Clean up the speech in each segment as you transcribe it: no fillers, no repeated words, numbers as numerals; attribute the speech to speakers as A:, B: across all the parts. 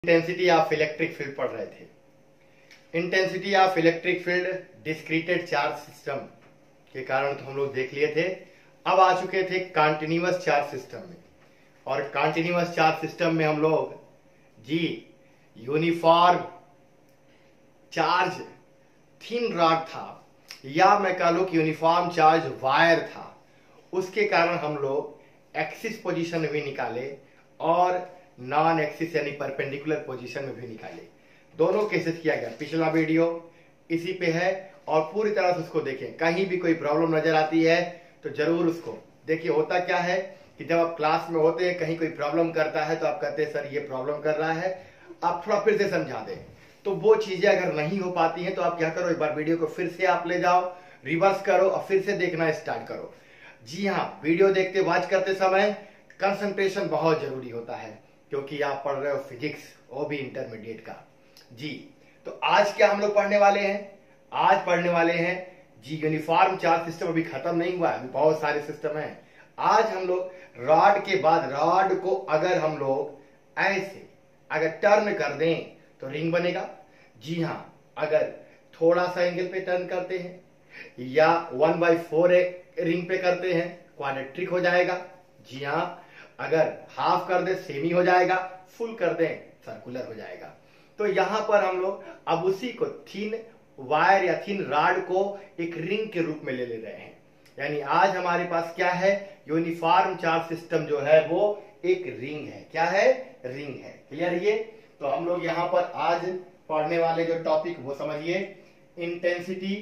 A: Intensity of electric field पढ़ रहे थे। Intensity of electric field discreted charge system के कारण तो हम लोग देख लिए थे। अब आ चुके थे कॉन्टिन्यूअस चार्ज सिस्टम में, और कॉन्टिन्यूअस चार्ज सिस्टम में हम लोग यूनिफॉर्म चार्ज थिन रॉड था, या मैं कह लूं कि यूनिफॉर्म चार्ज वायर था। उसके कारण हम लोग एक्सिस पोजीशन में भी निकाले और नॉन एक्सिस यानी परपेंडिकुलर पोजीशन में भी निकाले। दोनों केसेस किया गया। पिछला वीडियो इसी पे है और पूरी तरह से उसको देखें। कहीं भी कोई प्रॉब्लम नजर आती है तो जरूर उसको देखिए। होता क्या है कि जब आप क्लास में होते हैं, कहीं कोई प्रॉब्लम करता है तो आप कहते हैं सर ये प्रॉब्लम कर रहा है, आप थोड़ा फिर से समझा दें। तो वो चीजें अगर नहीं हो पाती हैं तो आप क्या करो, एक बार वीडियो को फिर से आप ले जाओ, रिवर्स करो और फिर से देखना स्टार्ट करो। जी हाँ, वीडियो देखते वॉच करते समय कंसंट्रेशन बहुत जरूरी होता है, क्योंकि आप पढ़ रहे हो फिजिक्स, वो भी इंटरमीडिएट का। जी तो आज क्या हम लोग पढ़ने वाले हैं? आज पढ़ने वाले हैं यूनिफॉर्म चार्ज सिस्टम। अभी खत्म नहीं हुआ है, अभी बहुत सारे सिस्टम हैं। आज हम लोग रॉड के बाद, रॉड को अगर हम लोग ऐसे अगर टर्न कर दें तो रिंग बनेगा। जी हाँ, अगर थोड़ा सा एंगल पे टर्न करते हैं या 1/4 रिंग पे करते हैं क्वाड्रेटिक हो जाएगा। जी हाँ, अगर हाफ कर दे सेमी हो जाएगा, फुल कर दे सर्कुलर हो जाएगा। तो यहां पर हम लोग अब उसी को थिन वायर या थिन रॉड को एक रिंग के रूप में ले रहे हैं। यानी आज हमारे पास क्या है, यूनिफॉर्म चार्ज सिस्टम जो है वो एक रिंग है। क्या है? रिंग है। क्लियर? ये तो हम लोग यहां पर आज पढ़ने वाले जो टॉपिक वो समझिए, intensity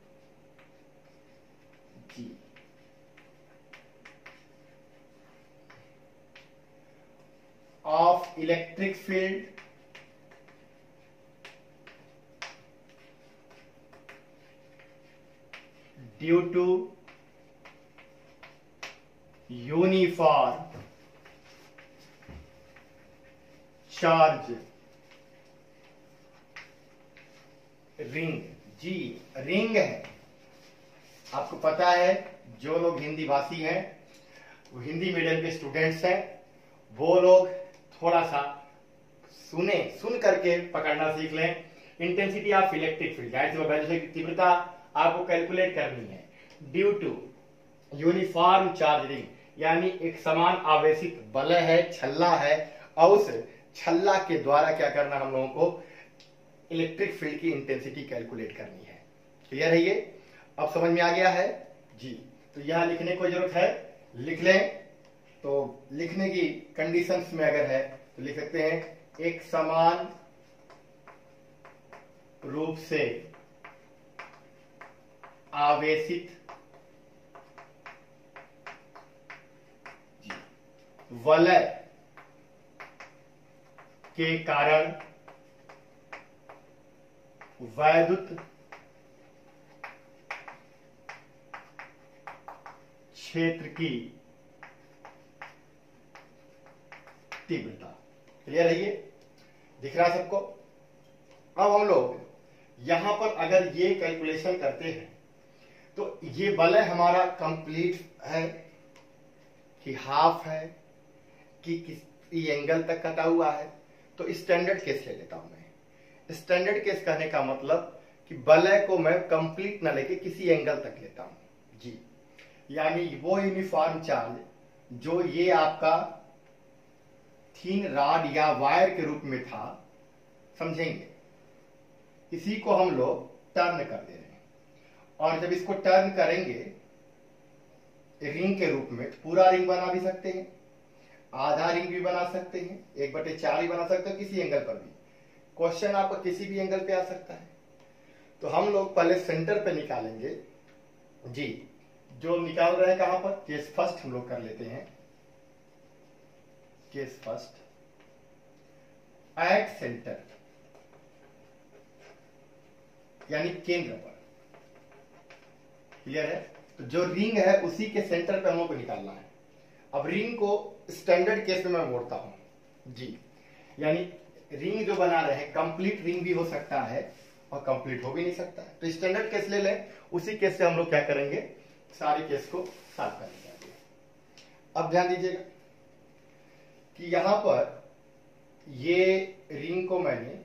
A: of electric field due to uniform charge ring. जी रिंग है, आपको पता है। जो लोग हिंदी भाषी हैं, वो हिंदी मीडियम के स्टूडेंट्स हैं, वो लोग थोड़ा सा सुन करके पकड़ना सीख लें। इंटेंसिटी ऑफ इलेक्ट्रिक फील्ड, वैद्युत की तीव्रता आपको कैलकुलेट करनी है due to uniform charge ring, यानी एक समान आवेशित बलय है, छल्ला है, और उस छल्ला के द्वारा क्या करना, हम लोगों को इलेक्ट्रिक फील्ड की इंटेंसिटी कैलकुलेट करनी है। क्लियर है? ये अब समझ में आ गया है जी। तो यहां लिखने को जरूरत है, लिख लें। तो लिखने की कंडीशंस में अगर है तो लिख सकते हैं, एक समान रूप से आवेशित वलय के कारण वैद्युत क्षेत्र की तीव्रता। क्लियर है? ये दिख रहा है सबको? अब हम लोग यहां पर अगर ये कैलकुलेशन करते हैं तो ये वलय हमारा कंप्लीट है कि हाफ है कि किसी एंगल तक कटा हुआ है। तो स्टैंडर्ड केस ले लेता हूं मैं। स्टैंडर्ड केस कहने का मतलब कि वलय को मैं कंप्लीट ना लेके किसी एंगल तक लेता हूं। जी यानी वो यूनिफॉर्म चार्ज जो ये आपका थिन रॉड या वायर के रूप में था, समझेंगे, इसी को हम लोग टर्न कर दे रहे हैं। और जब इसको टर्न करेंगे रिंग के रूप में, तो पूरा रिंग बना भी सकते हैं, आधा रिंग भी बना सकते हैं, 1/4 ही बना सकते हो, किसी एंगल पर भी। क्वेश्चन आपका किसी भी एंगल पे आ सकता है। तो हम लोग पहले सेंटर पे निकालेंगे। जी जो निकाल रहे हैं कहां पर, केस फर्स्ट हम लोग कर लेते हैं। केस फर्स्ट एट सेंटर, यानी केंद्र पर। क्लियर है? तो जो रिंग है उसी के सेंटर पे हम लोग को निकालना है। अब रिंग को स्टैंडर्ड केस में मैं मोड़ता हूं। जी यानी रिंग जो बना रहे हैं, कंप्लीट रिंग भी हो सकता है और कंप्लीट हो भी नहीं सकता है। तो स्टैंडर्ड केस ले लें, उसी केस से हम लोग क्या करेंगे, सारे केस को साफ कर लेंगे। अब ध्यान दीजिएगा कि यहां पर ये रिंग को मैंने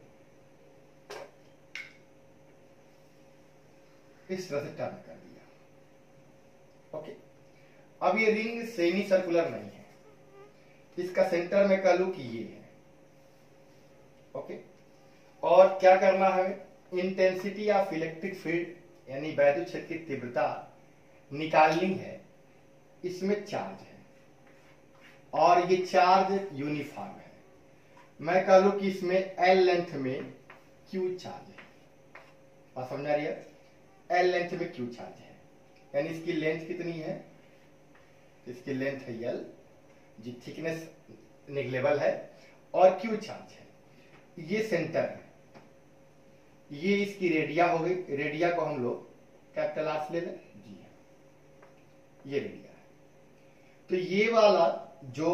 A: इस तरह से टर्न कर दिया। ओके, अब ये रिंग सेमी सर्कुलर नहीं है, इसका सेंटर में कह लू कि ये है। ओके, और क्या करना है, इंटेंसिटी ऑफ इलेक्ट्रिक फील्ड यानी वैद्युत क्षेत्र की तीव्रता निकालनी है। इसमें चार्ज है और ये चार्ज यूनिफॉर्म है। मैं कह लू कि इसमें एल लेंथ में क्यू चार्ज है। बात समझ आ रही है? एल लेंथ में क्यू चार्ज है, यानी इसकी लेंथ कितनी है, इसकी लेंथ है एल, जी थिकनेस निगलेबल है और क्यू चार्ज है। ये सेंटर है, ये इसकी रेडिया हो गई। रेडिया को हम लोग कैपिटल आर से ले लें, जी ये रेडिया है। तो ये वाला जो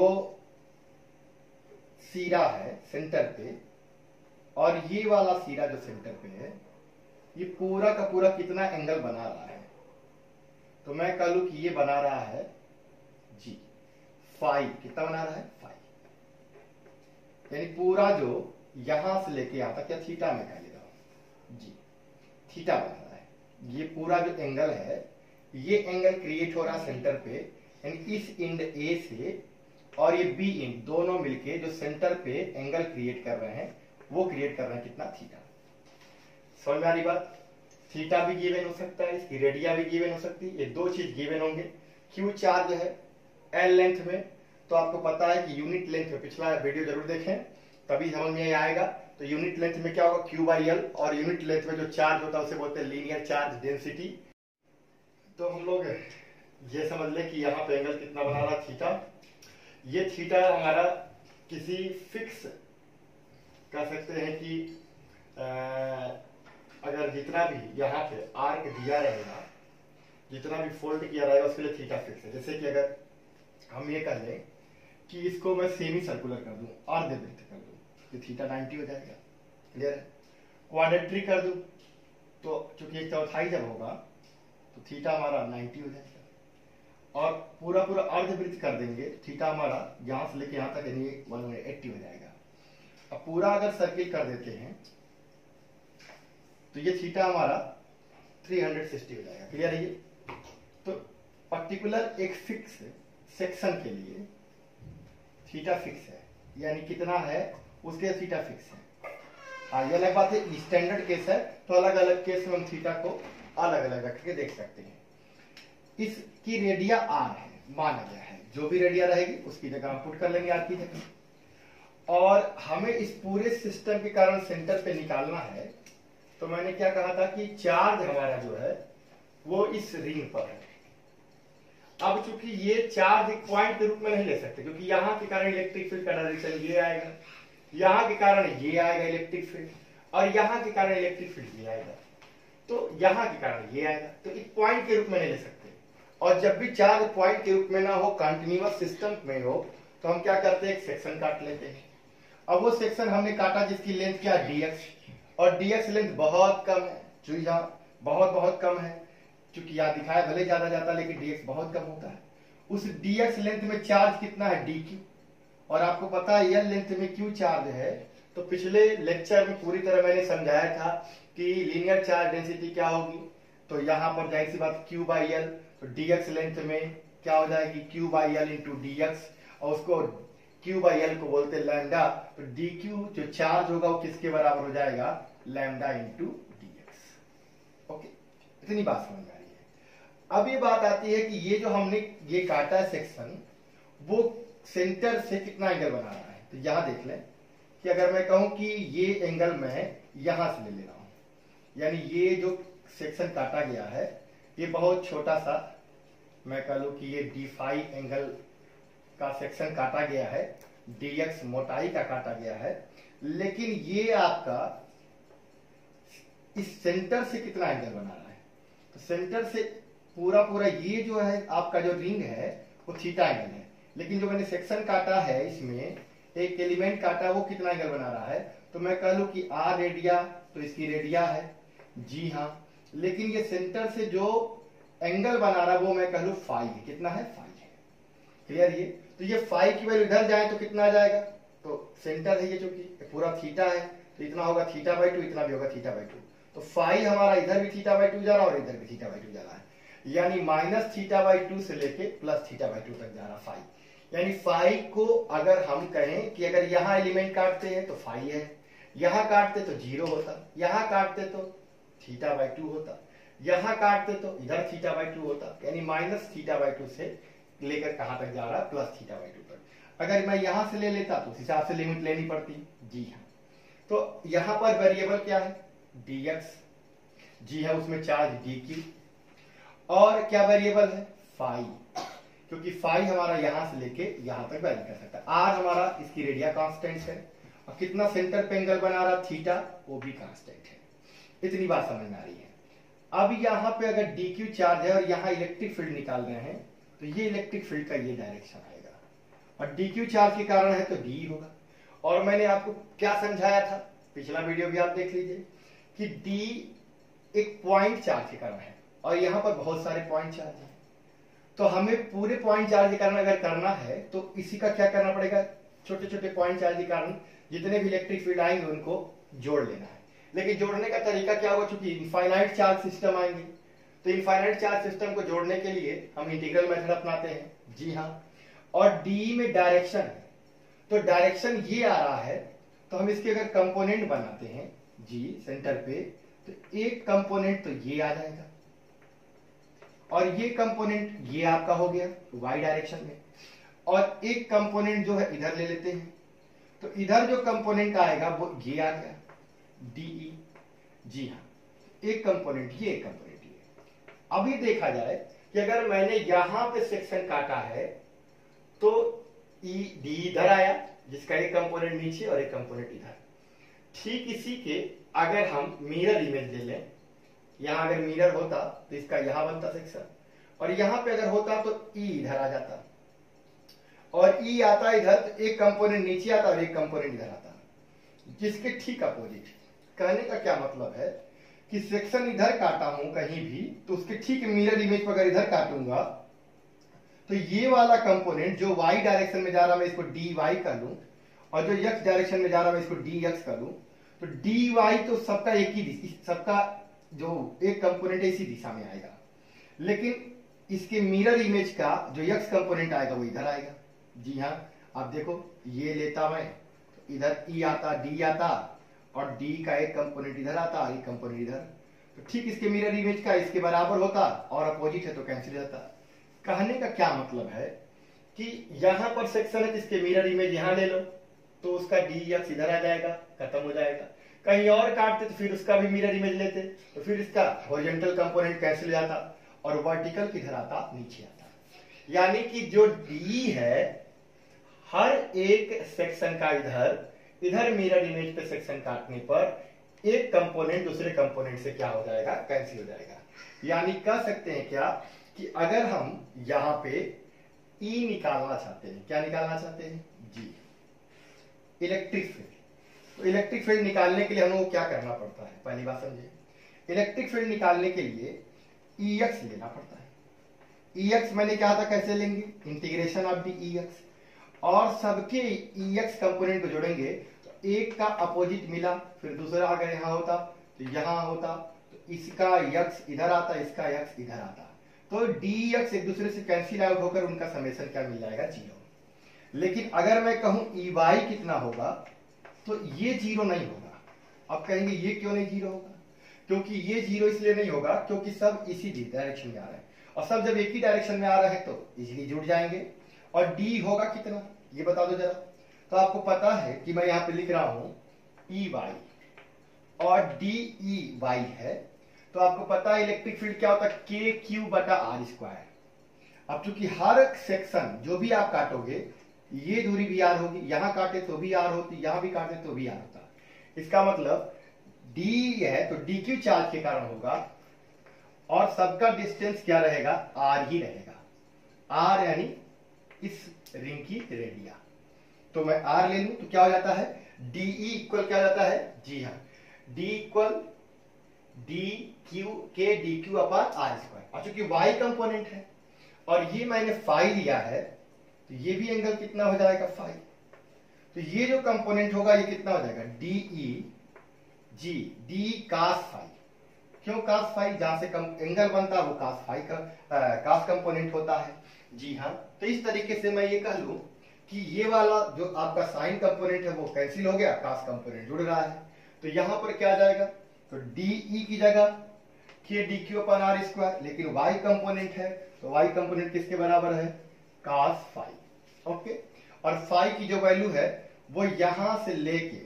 A: सीरा है सेंटर पे और ये वाला सीरा जो सेंटर पे है, ये पूरा का पूरा कितना एंगल बना रहा है, तो मैं कह लू कि ये बना रहा है जी फाइव। कितना बना रहा है? फाइव। यानी पूरा जो यहां से लेके यहां तक, या थीटा में कह लेता हूं जी, थीटा बना रहा है। ये पूरा जो एंगल है, ये एंगल क्रिएट हो रहा सेंटर पे, यानी इस एंड ए से और ये बी एंड दोनों मिलके जो सेंटर पे एंगल क्रिएट कर रहे हैं, वो क्रिएट कर रहे हैं कितना? थीटा। समझ में आ रही बात? थीटा भी गिवन हो सकता है, इसकी रेडिया भी गिवन हो सकती है, ये दो चीज गिवन होंगे। क्यू चार्ज है एल लेंथ में, तो आपको पता है कि यूनिट लेंथ में, पिछला वीडियो जरूर देखें तभी समझ में आएगा। तो यूनिट लेंथ में क्या होगा? क्यू बाई एल, और यूनिट लेंथ में जो चार्ज होता है उसे बोलते हैं लीनियर चार्ज डेंसिटी। तो हम लोग ये समझ ले कि यहाँ पे एंगल कितना बना रहा? थीटा। ये थीटा हमारा किसी फिक्स कह सकते हैं कि अगर जितना भी यहाँ पे आर्क दिया रहेगा, जितना भी फोल्ड किया रहेगा, उसके लिए थीटा फिक्स है। जैसे कि अगर हम ये कह लें कि इसको मैं सेमी सर्कुलर कर दूं, अर्धवृत्त कर दूं, तो थीटा 90 हो जाएगा। क्लियर है? क्वाड्रेट्री कर दूं तो चूंकि एक चौथाई जब होगा तो थीटा हमारा 90 हो जाएगा। और पूरा पूरा अर्धवृत्त कर देंगे, थीटा हमारा यहां से लेके यहां तक यानी 180 हो जाएगा। अब पूरा अगर सर्किल कर देते हैं तो ये थीटा हमारा 360 हो जाएगा। क्लियर है? ये तो पर्टिकुलर एक फिक्स सेक्शन के लिए थीटा फिक्स है, यानी कितना है उसके थीटा फिक्स है। हाँ, ये अलग बात है, स्टैंडर्ड केस है, तो अलग अलग केस में हम थीटा को अलग अलग रख के देख सकते हैं। इसकी रेडिया आर है, माना गया है, जो भी रेडिया रहेगी उसकी जगह हम पुट कर लेंगे आर की जगह। और हमें इस पूरे सिस्टम के कारण सेंटर पे निकालना है, तो मैंने क्या कहा था कि चार्ज हमारा जो है वो इस रिंग पर है। अब चूंकि ये चार्ज एक पॉइंट के रूप में नहीं ले सकते, क्योंकि यहाँ के कारण इलेक्ट्रिक फील्ड का डायरेक्शन ये आएगा, यहाँ के कारण ये आएगा इलेक्ट्रिक फील्ड, और यहाँ के कारण इलेक्ट्रिक फील्ड ये आएगा, तो यहाँ के कारण ये आएगा। तो एक पॉइंट के रूप में नहीं ले सकते। और जब भी चार्ज पॉइंट के रूप में ना हो, कंटिन्यूअस सिस्टम में हो, तो हम क्या करते हैं? एक सेक्शन काट लेते हैं। अब वो सेक्शन हमने काटा जिसकी लेंथ क्या? dx, और dx लेंथ बहुत कम है, जो यहाँ बहुत बहुत कम है, क्योंकि यहाँ दिखाया भले ज्यादा जाता है लेकिन dx बहुत कम होता है। उस dx लेंथ में चार्ज कितना है? dq। और आपको पता है l लेंथ में q चार्ज है। तो पिछले लेक्चर में पूरी तरह मैंने समझाया था कि लीनियर चार्ज डेंसिटी क्या होगी। तो यहाँ पर जाहिर सी बात q बाई एल, तो dx लेंथ में क्या हो जाएगी? q by L into dx, और उसको q बाई एल को बोलते हैं लैम्डा। तो dq जो चार्ज होगा वो किसके बराबर हो जाएगा? Lambda into dx। ओके, इतनी बात समझ में आ रही है। अब ये बात आती है कि ये जो हमने ये काटा है सेक्शन, वो सेंटर से कितना एंगल बना रहा है। तो यहां देख लें कि अगर मैं कहूं कि ये एंगल मैं यहां से ले ले रहा हूं, यानी ये जो सेक्शन काटा गया है ये बहुत छोटा सा, मैं कह लूं कि ये d5 एंगल का सेक्शन काटा गया है, dx मोटाई का काटा गया है, लेकिन ये आपका इस सेंटर से कितना एंगल बना रहा है। तो सेंटर से पूरा पूरा ये जो है आपका जो रिंग है वो थीटा एंगल है, लेकिन जो मैंने सेक्शन काटा है इसमें एक एलिमेंट काटा, वो कितना एंगल बना रहा है। तो मैं कह लूं कि आर रेडिया, तो इसकी रेडिया है, जी हाँ, लेकिन ये सेंटर से जो एंगल बना रहा है वो मैं कह लूं फाई है। कितना है? फाई है। क्लियर? ये तो ये फाई की वैल्यू इधर जाए तो कितना आ जाएगा? तो सेंटर है ये, जो कि पूरा थीटा है, तो इतना होगा थीटा बाई 2, इतना भी होगा थीटा बाई 2। तो फाई हमारा इधर भी थीटा बाई 2 जा रहा है और इधर भी थीटा बाई 2 जा रहा है, यानी माइनस थीटा बाई 2 से लेके प्लस थीटा बाई 2 तक जा रहा फाई। यानी फाई को अगर हम कहें कि अगर यहाँ एलिमेंट काटते हैं तो फाई है, यहाँ काटते तो 0 होता, यहाँ काटते तो थीटा बाई 2 होता, यहाँ काटते तो इधर थीटा बाई 2 होता, यानी माइनस थीटा बाई 2 से लेकर कहां तक जा रहा है, प्लस थीटा बाई 2 तक। अगर मैं यहां से ले लेता तो उस हिसाब से लिमिट लेनी पड़ती। जी हाँ, तो यहां पर वेरिएबल क्या है, dx। जी हाँ, उसमें चार्ज dq, और क्या वेरिएबल है, फाई, क्योंकि फाई हमारा यहां से लेके यहां तक वैरी कर सकता है। आर हमारा इसकी रेडिया कांस्टेंट है, और कितना सेंटर पे एंगल बना रहा थीटा, वो भी कांस्टेंट है। इतनी बात समझ में आ रही है। अब यहाँ पे अगर dq चार्ज है और यहाँ इलेक्ट्रिक फील्ड निकाल रहे हैं, तो ये इलेक्ट्रिक फील्ड का ये डायरेक्शन आएगा, और dq चार्ज के कारण है तो d होगा। और मैंने आपको क्या समझाया था, पिछला वीडियो भी आप देख लीजिए, कि d एक पॉइंट चार्ज के कारण है और यहाँ पर बहुत सारे पॉइंट चार्ज हैं, तो हमें पूरे पॉइंट चार्ज के कारण अगर करना है तो इसी का क्या करना पड़ेगा, छोटे छोटे पॉइंट चार्ज के कारण जितने भी इलेक्ट्रिक फील्ड आएंगे उनको जोड़ लेना है। लेकिन जोड़ने का तरीका क्या होगा, चूंकि इनफाइनाइट चार्ज सिस्टम आएंगे, तो इनफाइनाइट चार्ज सिस्टम को जोड़ने के लिए हम इंटीग्रल मेथड अपनाते हैं। जी हाँ, और डी में डायरेक्शन है, तो डायरेक्शन ये आ रहा है, तो हम इसके अगर कंपोनेंट बनाते हैं जी सेंटर पे, तो एक कंपोनेंट तो ये आ जाएगा, और ये कंपोनेंट ये आपका हो गया y डायरेक्शन में, और एक कंपोनेंट जो है इधर ले लेते हैं, तो इधर जो कंपोनेंट आएगा वो ये आ गया dE। जी हाँ, एक कंपोनेंट ये, एक कंपोनेंट ये। अभी देखा जाए कि अगर मैंने यहां पे सेक्शन काटा है तो डी इधर आया, जिसका एक कंपोनेंट नीचे और एक कंपोनेंट इधर। ठीक इसी के अगर हम मिरर इमेज ले लें, यहां अगर मिरर होता तो इसका यहां बनता सेक्शन, और यहां पे अगर होता तो ई इधर आ जाता, और ई आता इधर, तो एक कंपोनेंट नीचे आता और एक कंपोनेंट इधर आता, जिसके ठीक अपोजिट। कहने का क्या मतलब है कि सेक्शन इधर काटा हूं कहीं भी, तो उसके ठीक मिरर इमेज पर अगर इधर काटूंगा तो ये वाला कंपोनेंट जो y डायरेक्शन में जा रहा मैं इसको dy कर लूं, और जो x डायरेक्शन में जा रहा मैं इसको dx कर लूं, तो dy तो सबका एक ही, सबका जो एक कंपोनेंट है इसी दिशा में आएगा, लेकिन इसके मिरर इमेज का जो x कंपोनेंट आएगा वो इधर आएगा। जी हाँ, आप देखो ये लेता मैं, तो इधर e आता, d आता, और d का एक कंपोनेंट इधर आता और एक कंपोनेंट इधर, तो ठीक इसके मिरर इमेज का इसके बराबर होता, और अपोजिट है तो कैंसिल होता। कहने का क्या मतलब है कि यहां पर सेक्शन है, इसके मिरर इमेज यहां ले लो तो उसका dx इधर आ जाएगा, खत्म हो जाएगा। कहीं और काटते तो फिर उसका भी मिरर इमेज लेते, तो फिर इसका हॉरिजॉन्टल कंपोनेंट कैंसिल हो जाता, और वर्टिकल किधर आता, नीचे आता। यानी कि जो d है, हर एक सेक्शन का इधर मिरर इमेज पे सेक्शन काटने पर एक कंपोनेंट दूसरे कंपोनेंट से क्या हो जाएगा, कैंसिल हो जाएगा। यानी कह सकते हैं क्या कि अगर हम यहां पे E निकालना चाहते हैं, क्या निकालना चाहते हैं जी, इलेक्ट्रिक फील्ड, तो इलेक्ट्रिक फील्ड निकालने के लिए हमें क्या करना पड़ता है, पहली बात समझे, इलेक्ट्रिक फील्ड निकालने के लिए Ex लेना पड़ता है। Ex मैंने कहा था कैसे लेंगे, इंटीग्रेशन ऑफ दी Ex, और सबके Ex कंपोनेंट को जोड़ेंगे, तो एक का अपोजिट मिला, फिर दूसरा अगर यहाँ होता तो यहाँ होता, तो इसका x इधर आता, इसका x इधर आता, तो dx एक दूसरे से कैंसिल आउट होकर उनका समेशन क्या मिल जाएगा, 0। लेकिन अगर मैं कहूं Ey कितना होगा, तो ये 0 नहीं होगा। अब कहेंगे ये क्यों नहीं 0 होगा, क्योंकि ये 0 इसलिए नहीं होगा क्योंकि सब इसी डायरेक्शन में आ रहे हैं, और सब जब एक ही डायरेक्शन में आ रहे हैं तो इजीली जुड़ जाएंगे। और d होगा कितना, ये बता दो जरा। तो आपको पता है कि मैं यहाँ पे लिख रहा हूं Ey और dEy है, तो आपको पता है इलेक्ट्रिक फील्ड क्या होता है, KQ/r²। अब चूंकि हर सेक्शन जो भी आप काटोगे ये दूरी भी r होगी, यहां काटे तो भी r होती, यहां भी काटे तो भी r होता। इसका मतलब d है तो dq चार्ज के कारण होगा, और सबका डिस्टेंस क्या रहेगा, r ही रहेगा। r यानी इस रिंग की रेडिया, तो मैं r ले लूं तो क्या हो जाता है, dE इक्वल क्या हो जाता है, जी हाँ, d इक्वल dQ/r²। और चूंकि y कंपोनेंट है और ये मैंने फाई लिया है, तो ये भी एंगल कितना हो जाएगा, फाई। तो ये जो कंपोनेंट होगा ये कितना हो जाएगा, डी ई जी डी कास फाई। क्यों कास फाई, जहां से एंगल बनता है वो कास फाई का कास कंपोनेंट होता है। जी हाँ, तो इस तरीके से मैं ये कह लूं कि ये वाला जो आपका साइन कंपोनेंट है वो कैंसिल हो गया, कास कंपोनेंट जुड़ रहा है। तो यहां पर क्या आ जाएगा, तो डीई की जगह K D Q upon R square, लेकिन वाई कंपोनेंट है तो वाई कंपोनेंट किसके बराबर है, कास फाई। ओके, और फाई की जो वैल्यू है वो यहां से लेके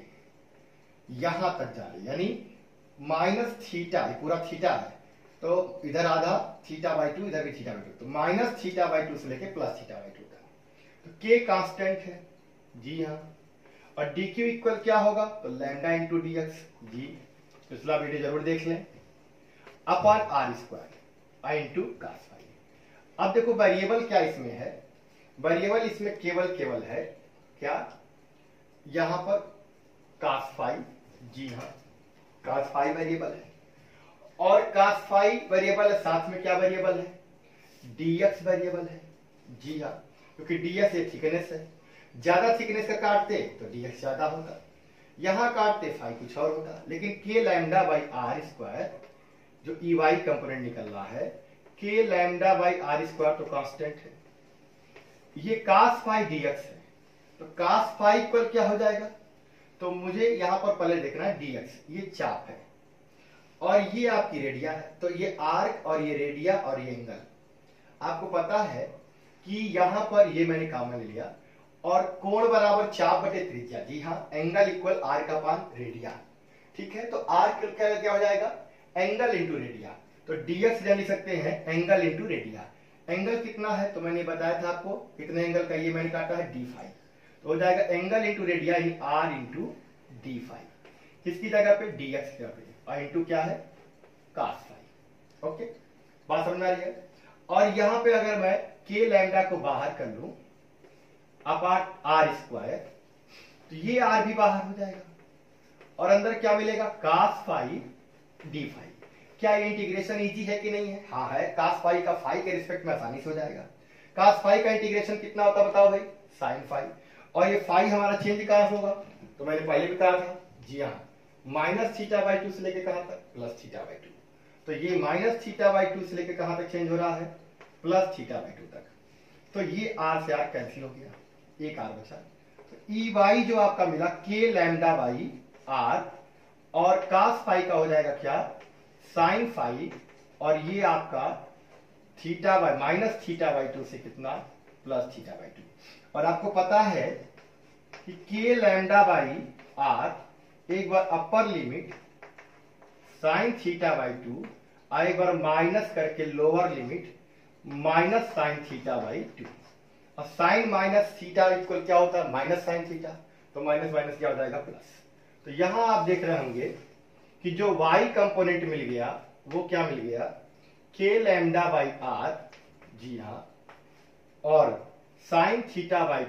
A: यहां तक जा रही है, यानी माइनस थीटा, पूरा थीटा है तो इधर आधा थीटा बाई 2, इधर भी थीटा बाई 2, तो माइनस थीटा बाई 2 से लेके प्लस थीटा बाई 2 तक। तो के कांस्टेंट है। जी हाँ, और डी क्यू इक्वल क्या होगा, तो लैम्डा इंटू डी एक्स। जी, पिछला वीडियो जरूर देख लें, अपॉन आर स्क्वायर आई इंटू कास फाई। अब देखो वेरिएबल क्या इसमें है, वेरिएबल इसमें केवल है क्या, यहां पर कास फाई। जी हाँ, कास फाई वेरिएबल है, और कास फाई वेरिएबल है, साथ में क्या वेरिएबल है, dx वेरिएबल है। जी हाँ, क्योंकि ds ये थिकनेस है, ज्यादा थिकनेस का काटते तो dx ज्यादा होता, यहां काटते फाई कुछ और होता, लेकिन के लैम्डा बाई आर स्क्वायर जो ई वाई कंपोनेंट निकल रहा है, K lambda by R square तो कांस्टेंट है, ये कास फाई dx है, तो कास फाई इक्वल क्या हो जाएगा, तो मुझे यहां पर पहले देखना है dx, ये चाप है और ये आपकी रेडिया है, तो ये आर्क और ये रेडिया और ये एंगल। आपको पता है कि यहां पर ये मैंने कॉमन ले लिया, और कोण बराबर चाप बटे त्रिज्या। जी हाँ, angle equal arc upon radius. ठीक है, तो आर्क क्या हो जाएगा, एंगल इंटू रेडिया, तो dx जान सकते हैं एंगल इंटू रेडिया। एंगल कितना है तो मैंने बताया था आपको, कितने एंगल का ये मैंने काटा है d फाई, तो हो जाएगा एंगल इंटू रेडिया इन r इंटू डी फाई, किसकी जगह पे, dx की जगह पे, और इंटू क्या है, कास फाई। ओके, बात समझ आ रही है। और यहां पे अगर मैं के लैम्डा को बाहर कर लूं अपार्ट आर स्क्वायर, तो ये आर भी बाहर हो जाएगा, और अंदर क्या मिलेगा, कास फाई डी फाई। क्या ये इंटीग्रेशन इजी है कि नहीं है, हाँ है, कास फाई का फाई के रिस्पेक्ट में आसानी से हो जाएगा। कास फाई का इंटीग्रेशन कितना होता बताओ भाई, साइन फाई, और ये फाई हमारा चेंज कहां से होगा, तो मैंने पहले भी कहा था। जी हाँ, माइनस थीटा बाई 2 से लेके कहां तक, प्लस थीटा बाई 2, तो ये माइनस थीटा बाई 2 से लेके कहां तक चेंज हो रहा है, प्लस थीटा बाई 2 तक। तो ये आर से आर कैंसिल हो गया, एक आर बचा, तो ई वाई जो आपका मिला के लैम्डा बाई आर, और कास फाई का हो जाएगा क्या, साइन फाई, और ये आपका theta by minus theta by 2 से कितना, प्लस थीटा बाई 2। और आपको पता है कि के लैम्डा बाई आर एक बार upper limit sine theta by 2, और एक बार माइनस करके lower limit minus sine theta by 2, और साइन माइनस थीटा इक्वल क्या होता है, माइनस साइन थीटा, तो माइनस माइनस क्या हो जाएगा, प्लस। तो यहां आप देख रहे होंगे कि जो y कंपोनेंट मिल गया वो क्या मिल गया, के लैम्डा बाई आर। जी हाँ, और sine theta by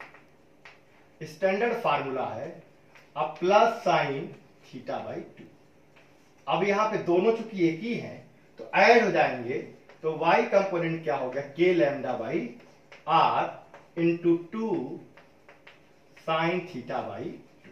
A: 2 standard formula है, अब प्लस साइन थीटा बाई 2। अब यहां पे दोनों चूंकि एक ही हैं तो ऐड हो जाएंगे, तो y कंपोनेंट क्या हो गया, K lambda by R into 2 sine theta by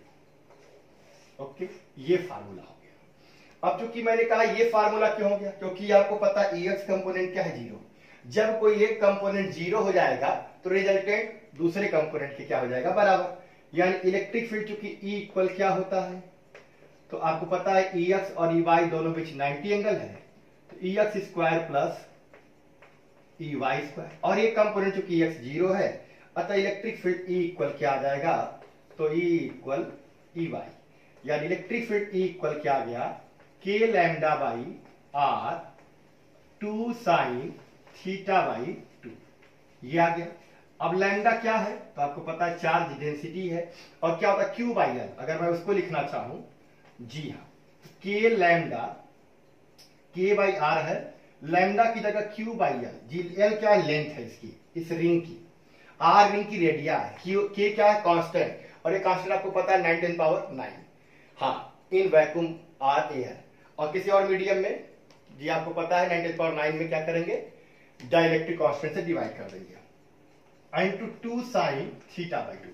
A: 2। Okay, ये फार्मूला हो गया। अब चूंकि मैंने कहा ये फार्मूला क्यों हो गया, क्योंकि आपको पता एक्स कंपोनेंट क्या है, जीरो। जब कोई एक कंपोनेंट जीरो हो जाएगा तो रिजल्टेंट दूसरे कंपोनेंट के क्या हो जाएगा, बराबर। यानी इलेक्ट्रिक फील्ड चूंकि E इक्वल क्या होता है, तो आपको पता है EX और EY दोनों बीच 90 एंगल है, तो EX square plus EY square, और ये कंपोनेंट चूंकि EX जीरो है, अतः इलेक्ट्रिक फील्ड E इक्वल क्या आ जाएगा, तो E इक्वल EY, यानी इलेक्ट्रिक फील्ड E इक्वल क्या आ गया, K lambda by R 2 sine theta by 2, ये आ गया। अब लैम्डा क्या है, तो आपको पता है चार्ज डेंसिटी है, और क्या होता है क्यू बाई एल, अगर मैं उसको लिखना चाहूं, जी हाँ, के लैम्डा के बाई आर है, लैम्डा की जगह क्यू बाई एल। जी, एल क्या है, लेंथ है इसकी, इस रिंग की, आर रिंग की रेडिया है, के क्या है, कांस्टेंट, और ये कांस्टेंट आपको पता है 9 10 पावर 9। हाँ, इन वैक्यूम आर एयर, और किसी और मीडियम में जी आपको पता है 9 10 पावर 9 में क्या करेंगे, डाइलेक्ट्रिक कांस्टेंट से डिवाइड कर देंगे, इंटू 2 साइन थीटा बाई 2।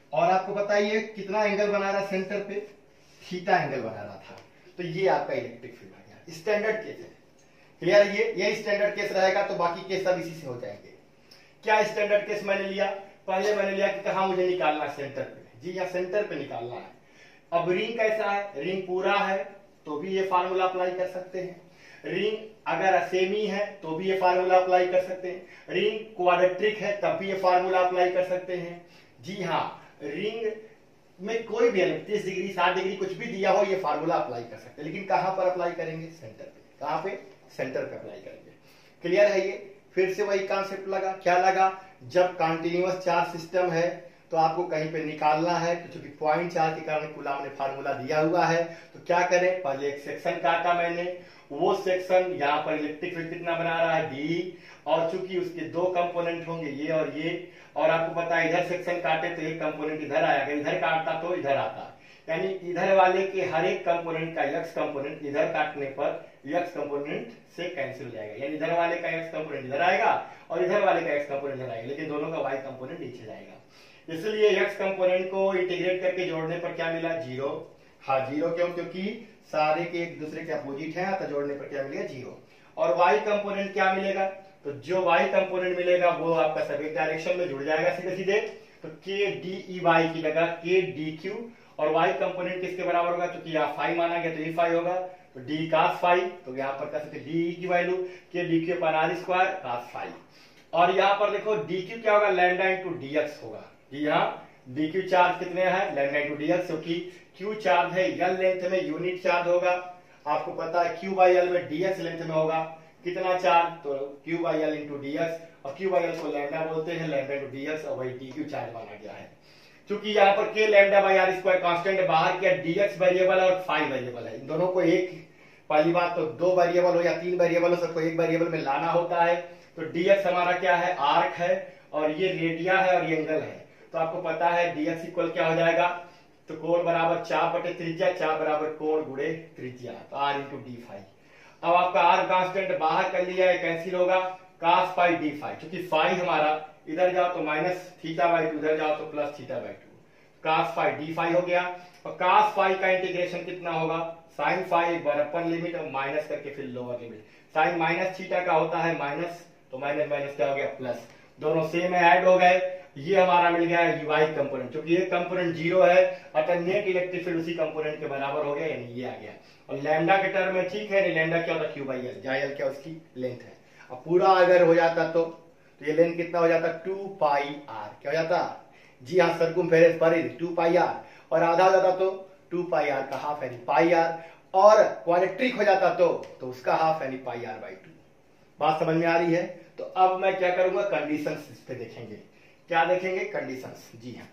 A: और आपको पता ही है कितना एंगल बना रहा सेंटर पे, थीटा एंगल बना रहा था। तो ये आपका इलेक्ट्रिक फील्ड आ गया, स्टैंडर्ड केस है। क्लियर है? ये स्टैंडर्ड केस रहेगा, तो बाकी केस सब इसी से हो जाएंगे। क्या स्टैंडर्ड केस मैंने लिया? पहले मैंने लिया कि कहा मुझे निकालना सेंटर पे, जी यहाँ सेंटर पे निकालना है। अब रिंग कैसा है? रिंग पूरा है तो भी ये फार्मूला अप्लाई कर सकते हैं, रिंग अगर सेमी है तो भी ये फार्मूला अप्लाई कर सकते हैं, रिंग क्वाड्रेटिक है तब भी ये फार्मूला अप्लाई कर सकते हैं। जी हाँ, रिंग में कोई भी 30 डिग्री 60 डिग्री कुछ भी दिया हो, ये फार्मूला अप्लाई कर सकते हैं। लेकिन कहां पर अप्लाई करेंगे? सेंटर पे। कहां पे? सेंटर पे अप्लाई करेंगे। क्लियर है? ये फिर से वही कॉन्सेप्ट लगा। क्या लगा? जब कंटिन्यूअस चार्ज सिस्टम है तो आपको कहीं पे निकालना है, तो चूंकि पॉइंट चार्ज के कारण कूलॉम ने फार्मूला दिया हुआ है, तो क्या करें? पहले एक सेक्शन काटा मैंने, वो सेक्शन यहाँ पर इलेक्ट्रिक फील्ड कितना बना रहा है? डी, और चूंकि उसके दो कंपोनेंट होंगे ये और ये, और आपको पता है इधर सेक्शन काटे तो एक कंपोनेंट इधर आया, अगर इधर काटता तो इधर आता, यानी इधर वाले के हर एक कंपोनेंट का यक्स कंपोनेंट इधर काटने पर यक्स कंपोनेंट से कैंसिल हो जाएगा, यानी इधर वाले का एक्स कंपोनेंट इधर आएगा और इधर वाले का एक्स कंपोनेंट इधर आएगा, लेकिन दोनों का वाई कंपोनेंट नीचे जाएगा। इसलिए एक्स कंपोनेंट को इंटीग्रेट करके जोड़ने पर क्या मिला? जीरो। हाँ जीरो क्यों? क्योंकि सारे के एक दूसरे के अपोजिट है, तो जोड़ने पर क्या मिलेगा? जीरो। और वाई कंपोनेंट क्या मिलेगा? तो जो वाई कंपोनेंट मिलेगा वो आपका सब एक डायरेक्शन में जुड़ जाएगा सीधे सीधे, तो के डी ई वाई की जगह के डी क्यू, और वाई कंपोनेंट किसके बराबर होगा? क्योंकि यहाँ फाई माना गया तो ई फाई होगा, तो डी कास फाई, तो यहाँ पर कर सकते डी की वैल्यू के डी क्यू पर आर स्क्वायर कास फाई। और यहाँ पर देखो डी क्यू क्या होगा? लैम्डा इंटू डी एक्स होगा। जी यहाँ डी क्यू चार्ज कितने हैं? लैम्डा इंटू डी एक्स, क्योंकि क्यू चार्ज है एल लेंथ में, यूनिट चार्ज होगा। आपको पता है क्यू बाई एल में डी एक्स लेंथ में होगा कितना चार्ज? तो Q by L into D X, और क्यू बाई एल को लैम्डा बोलते हैं, लैम्डा इंटू डी एक्स, और वही डी क्यू चार्ज माना गया है। क्योंकि यहाँ पर K lambda by R square constant है, बाहर क्या डी एक्स वेरिएबल और फाई वेरिएबल है, इन दोनों को एक, पहली बात तो दो वेरिएबल हो या तीन वेरिएबल हो, सबको एक वेरिएबल में लाना होता है। तो डी एक्स हमारा क्या है? आर्क है, और ये रेडिया है और ये एंगल है। तो आपको पता है डी एक्स इक्वल क्या हो जाएगा? तो कोण बराबर 4 बटे त्रिज्या, 4 बराबर कोण गुणे त्रिज्या, तो आर इंटू डी फाई। अब आपका आर कांस्टेंट बाहर कर लिया है, कैंसिल होगा, कास फाई डी फाई, क्योंकि फाई हमारा इधर जाओ तो माइनस थीटा बाई टू, इधर जाओ तो plus theta by two, cos phi D phi हो गया। और कास फाई का इंटीग्रेशन कितना होगा? साइन फाई एक बार अपर लिमिट और माइनस करके फिर lower limit, sine minus theta का होता है माइनस, तो माइनस माइनस क्या हो गया? प्लस, दोनों सेम ऐड हो गए। ये हमारा मिल गया वाई कंपोनेंट, क्योंकि ये कंपोनेंट जीरो है, अतः नेट इलेक्ट्रिक फील्ड उसी कंपोनेंट के बराबर हो गया, यानी ये आ गया। और लैम्डा के टर्म में ठीक है, नहीं लैम्डा क्या होता? क्यू बाई एल, जहां एल क्या उसकी लेंथ है। अब पूरा अगर हो जाता तो ये लेंथ कितना हो जाता? 2 पाई आर, क्या हो जाता? जी हाँ, सर्कुम्फेरेंस पर 2 पाई आर, और आधा हो जाता तो 2 पाई आर का हाफ यानी पाई आर, और क्वाड्रेटिक हो जाता तो उसका हाफ यानी पाई आर बाई 2। बात समझ में आ रही है? तो अब मैं क्या करूंगा? कंडीशंस इस पे देखेंगे। क्या देखेंगे? कंडीशंस। जी हाँ,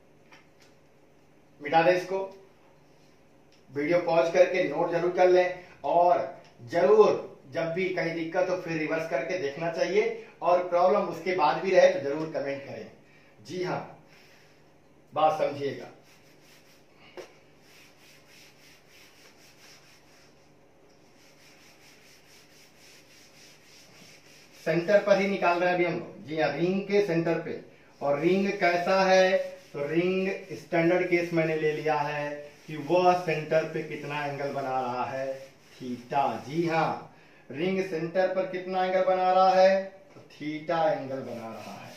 A: मिटा दे इसको, वीडियो पॉज करके नोट जरूर कर लें, और जरूर जब भी कहीं दिक्कत हो फिर रिवर्स करके देखना चाहिए, और प्रॉब्लम उसके बाद भी रहे तो जरूर कमेंट करें। जी हाँ, बात समझिएगा। सेंटर पर ही निकाल रहे हैं अभी हम लोग। जी हाँ, रिंग के सेंटर पे। और रिंग कैसा है? तो रिंग स्टैंडर्ड केस मैंने ले लिया है कि वह सेंटर पे कितना एंगल बना रहा है? थीटा। जी हाँ, रिंग सेंटर पर कितना एंगल बना रहा है? तो थीटा एंगल बना रहा है।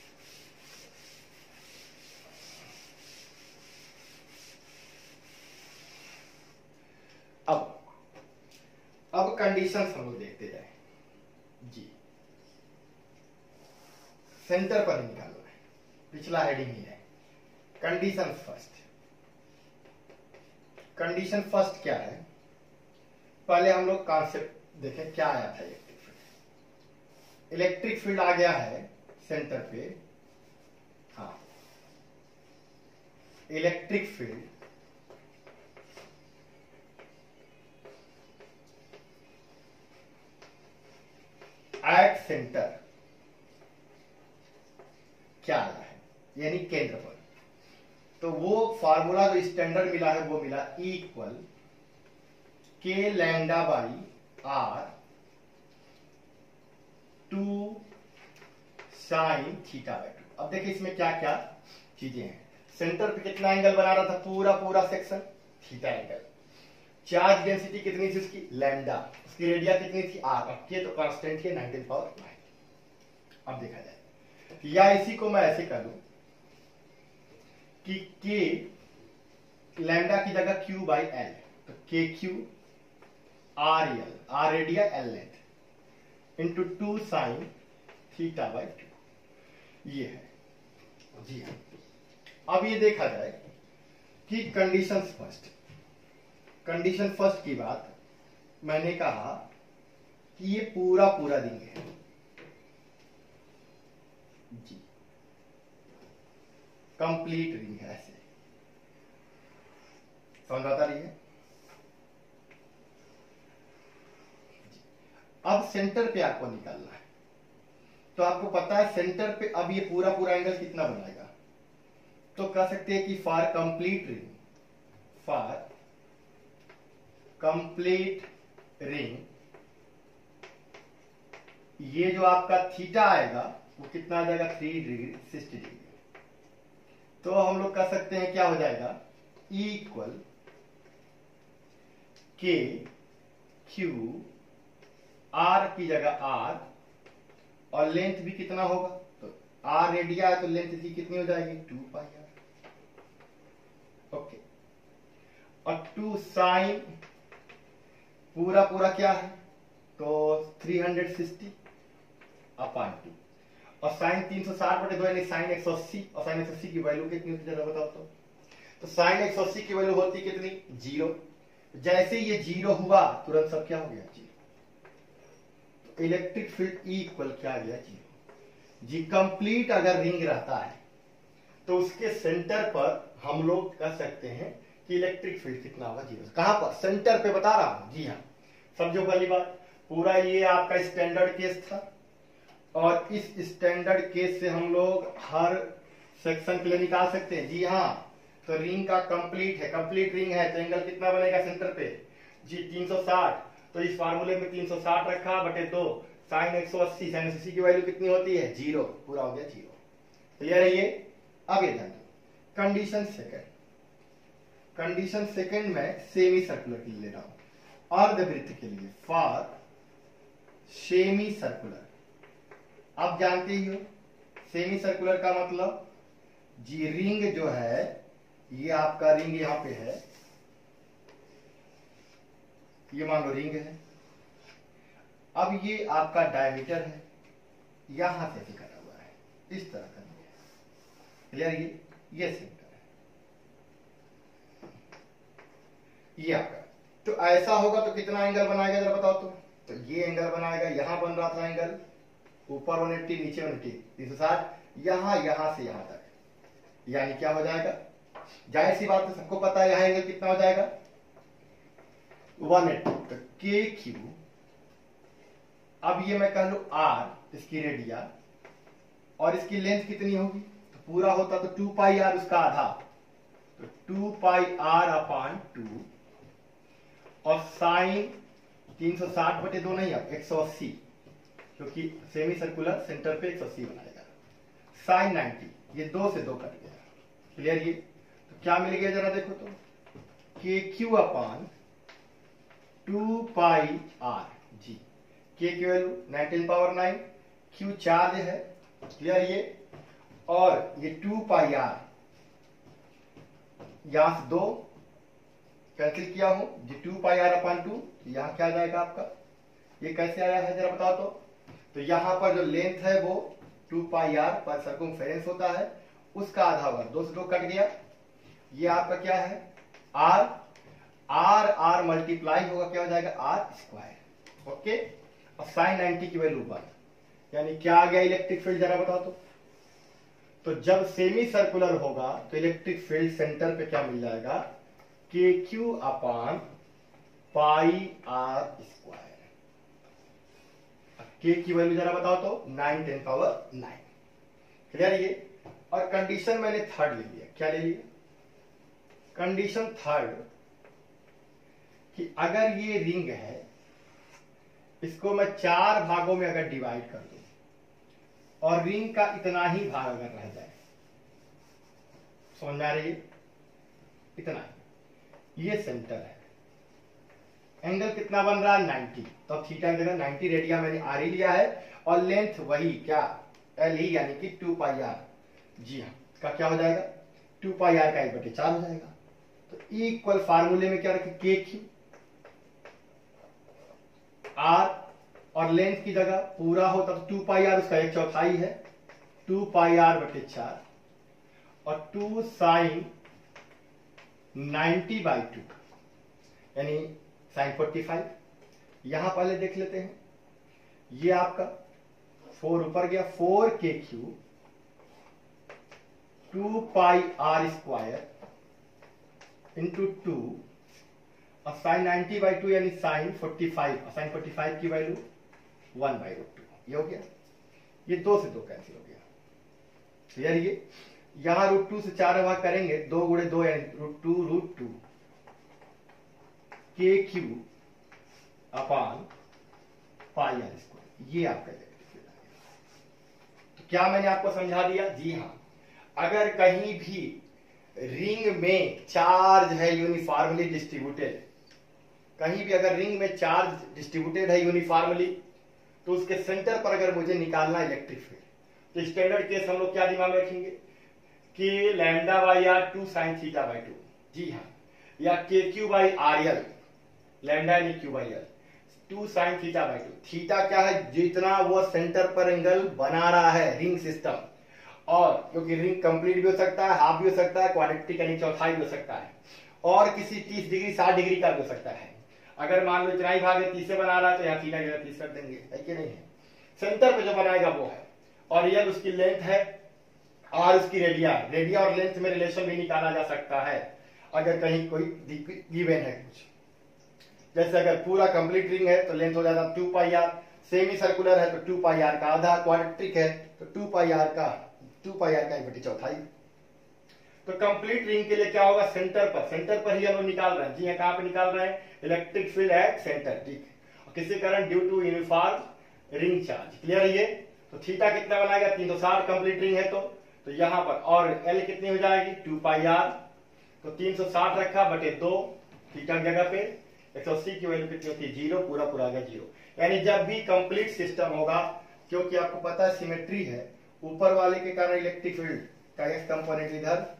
A: अब कंडीशंस हम लोग देखते जाए। जी, सेंटर पर ही निकालना है, पिछला हेडिंग ही है। Condition first. कंडीशन फर्स्ट क्या है? पहले हम लोग कॉन्सेप्ट देखें क्या आया था। इलेक्ट्रिक फील्ड, इलेक्ट्रिक फील्ड आ गया है सेंटर पे। हाँ, इलेक्ट्रिक फील्ड एट सेंटर क्या आया है? यानी केंद्र पर। तो वो फार्मूला जो स्टैंडर्ड मिला है वो मिला equal K lambda by R 2 sine theta by 2। अब देखिए इसमें क्या क्या चीजें हैं। सेंटर पे कितना एंगल बना रहा था, पूरा पूरा section theta angle. Charge density कितनी थी उसकी, लैम्डा, उसकी रेडिया कितनी थी आर, अब के तो कांस्टेंट है 19 अब देखा जाए, या इसी को मैं ऐसे कर लूं कि के लैम्डा की जगह क्यू बाई एल, तो के Q R L, R radius L length into 2 sine theta by 2, ये है जी हाँ। अब ये देखा जाए कि कंडीशन फर्स्ट की बात मैंने कहा कि ये पूरा पूरा रिंग है जी, कंप्लीट रिंग है, ऐसे समझ आता रही है। अब सेंटर पे आपको निकालना है, तो आपको पता है सेंटर पे अब ये पूरा पूरा एंगल कितना बनाएगा, तो कह सकते हैं कि फॉर कंप्लीट रिंग ये जो आपका थीटा आएगा वो कितना आ जाएगा 3 डिग्री 60 डिग्री। तो हम लोग कह सकते हैं क्या हो जाएगा, इक्वल के क्यू आर की जगह आर, और लेंथ भी कितना होगा, तो आर रेडिया है तो लेंथ इसकी कितनी हो जाएगी 2 पाई आर, ओके। और 2 साइन पूरा पूरा क्या है, तो 360 अपॉन 2, और साइन 360/2 यानी साइन 180, और साइन 180 की वैल्यू कितनी होती है जरा बताओ तो साइन 180 की वैल्यू होती कितनी 0। जैसे ये 0 हुआ तुरंत सब क्या हो गया 0, तो इलेक्ट्रिक फील्ड इक्वल क्या आ गया 0 जी। कंप्लीट अगर रिंग रहता है तो उसके सेंटर पर हम लोग कह सकते हैं कि इलेक्ट्रिक फील्ड कितना होगा 0। कहां पर, सेंटर पे बता रहा हूं जी हाँ। समझो पहली बात, पूरा ये आपका स्टैंडर्ड केस था, और इस स्टैंडर्ड केस से हम लोग हर सेक्शन के लिए निकाल सकते हैं जी हाँ। तो रिंग का कंप्लीट है, कंप्लीट रिंग है तो एंगल कितना बनेगा सेंटर पे जी 360, तो इस फार्मूले में 360 रखा बटे 2 साइन 180, साइन 180 की वैल्यू कितनी होती है 0, पूरा हो गया 0। क्लियर है ये। अब ये ध्यान दो, कंडीशन सेकंड में सेमी सर्कुलर के लिए ले रहा हूं, अर्धवृत्त के लिए फॉर सेमी सर्कुलर। आप जानते ही हो सेमी सर्कुलर का मतलब जी, रिंग जो है ये आपका रिंग यहां पे है, ये मान लो रिंग है, अब ये आपका डायमीटर है, यहां से कटा हुआ है, इस तरह का रिंग है। क्लियर, ये सेंटर है, ये आपका। तो ऐसा होगा तो कितना एंगल बनाएगा जरा बताओ तो ये एंगल बनाएगा, यहां बन रहा था एंगल, ऊपर 180 नीचे 180, 360, यहां से यहां तक, यानी क्या हो जाएगा, जाहिर सी बात है सबको पता है यहां एंगल कितना हो जाएगा 180। तो के क्यू, अब ये मैं कह लू आर इसकी रेडिया, और इसकी लेंथ कितनी होगी, तो पूरा होता तो 2 पाई आर, उसका आधा, तो 2 पाई आर अपॉन 2, और साइन 360/2 नहीं, अब 180, क्योंकि सेमी सर्कुलर सेंटर पे 180 बनाएगा, साइन 90, ये 2 से 2 कट गया। क्लियर, ये तो क्या मिल गया जरा देखो तो, के क्यू अपॉन 2 पाई आर जी, के की वैल्यू 19 9, क्यू चार्ज है। क्लियर, ये और ये 2 पाई आर, यहां से 2 कैंसिल किया हूं जी, 2 पाई आर अपॉन 2, यहां क्या आ जाएगा आपका, ये कैसे आया है जरा बताओ तो यहां पर जो लेंथ है वो 2 पाई आर पर सर्कमफेरेंस होता है, उसका आधा वर्ग, 2 से 2 कट गया, ये आपका क्या है आर, आर आर मल्टीप्लाई होगा क्या हो जाएगा आर स्क्वायर, ओके। और साइन 90 की वैल्यू 1, यानी क्या आ गया इलेक्ट्रिक फील्ड जरा बताओ तो जब सेमी सर्कुलर होगा तो इलेक्ट्रिक फील्ड सेंटर पे क्या मिल जाएगा, K Q upon pi R square. K की वैल्यू जरा बताओ तो 9 10 पावर 9। क्लियर, ये। और कंडीशन मैंने थर्ड ले लिया, क्या ले लिया, कंडीशन थर्ड कि अगर ये रिंग है, इसको मैं 4 भागों में अगर डिवाइड कर दूं और रिंग का इतना ही भाग अगर रह जाए, समझ में आ रही है? इतना ही, ये सेंटर है। एंगल कितना बन रहा है 90, तो अब थीटा की जगह 90 रेडिया मैंने आर ही लिया है और लेंथ वही क्या एल ही, यानी कि 2 पाई आर। जी हाँ, इसका क्या हो जाएगा 2 पाई आर का 1/4 हो जाएगा। तो इक्वल फार्मूले में क्या रखें के क्यू आर, और लेंथ की जगह पूरा हो तब 2 पाई आर, उसका 1/4 है 2 पाई आर बटे 4 और 2 साइन 90/2 यानी साइन 45। यहां पहले देख लेते हैं, ये आपका 4 ऊपर गया 4 K Q 2 pi R square into 2 और साइन 90/2 यानी साइन 45, और साइन 45 की वैल्यू 1/√2। ये हो गया, ये 2 से 2 कैंसिल हो गया। क्लियर? ये यहां √2 से 4 भाग करेंगे, 2 गुणे 2 यानी √2 K Q upon pi R square, ये आपका इलेक्ट्रिक फील्ड आ गया। तो क्या मैंने आपको समझा दिया? जी हाँ, अगर कहीं भी रिंग में चार्ज है यूनिफॉर्मली डिस्ट्रीब्यूटेड, कहीं भी अगर रिंग में चार्ज डिस्ट्रीब्यूटेड है यूनिफॉर्मली, तो उसके सेंटर पर अगर मुझे निकालना इलेक्ट्रिक फील्ड, तो स्टैंडर्ड केस हम लोग क्या दिमाग में रखेंगे कि lambda by R 2 sine theta. जी हाँ, या K Q by R L, lambda यानी Q by L 2 sine theta. Theta क्या है? जितना वो सेंटर पर एंगल बना रहा है रिंग सिस्टम, और क्योंकि रिंग कंप्लीट भी हो सकता है, हाफ भी हो सकता है, क्वाड्रेटिक यानी चौथाई भी हो सकता है, और किसी 30 डिग्री 60 डिग्री का भी हो सकता है। अगर मान लो इतना ही भाग है 30 से बना रहा है तो यहाँ थीटा की जगह 30 कर देंगे, है कि नहीं है? सेंटर पे जो बनाएगा वो है, और यह उसकी लेंथ है और उसकी रेडिया। रेडिया और लेंथ में रिलेशन भी निकाला जा सकता है अगर कहीं कोई गिवन है कुछ। जैसे अगर पूरा कंप्लीट रिंग है तो लेंथ हो जाता 2 पाई आर, सेमी सर्कुलर है तो 2 पाई आर का आधा, क्वाड्रेटिक है तो 2 पाई आर का 1/4। तो कंप्लीट रिंग के लिए क्या होगा? सेंटर पर ही हम लोग निकाल रहे हैं। जी हाँ, कहां पे निकाल रहे हैं? Electric field at centre. ठीक, किसी कारण due to uniform ring charge. Clear है ये? तो थीटा कितना बनाएगा? 360 कंप्लीट रिंग है तो यहां पर, और एल कितनी हो जाएगी 2 पाई आर, तो 360 रखा बटे 2, थीटा की जगह पे 180 की वैल्यू कितनी होती है 0, पूरा आ गया 0। यानी जब भी कंप्लीट सिस्टम होगा, क्योंकि आपको पता है सिमेट्री है, ऊपर वाले के कारण इलेक्ट्रिक फील्ड का एक्स कंपोनेंट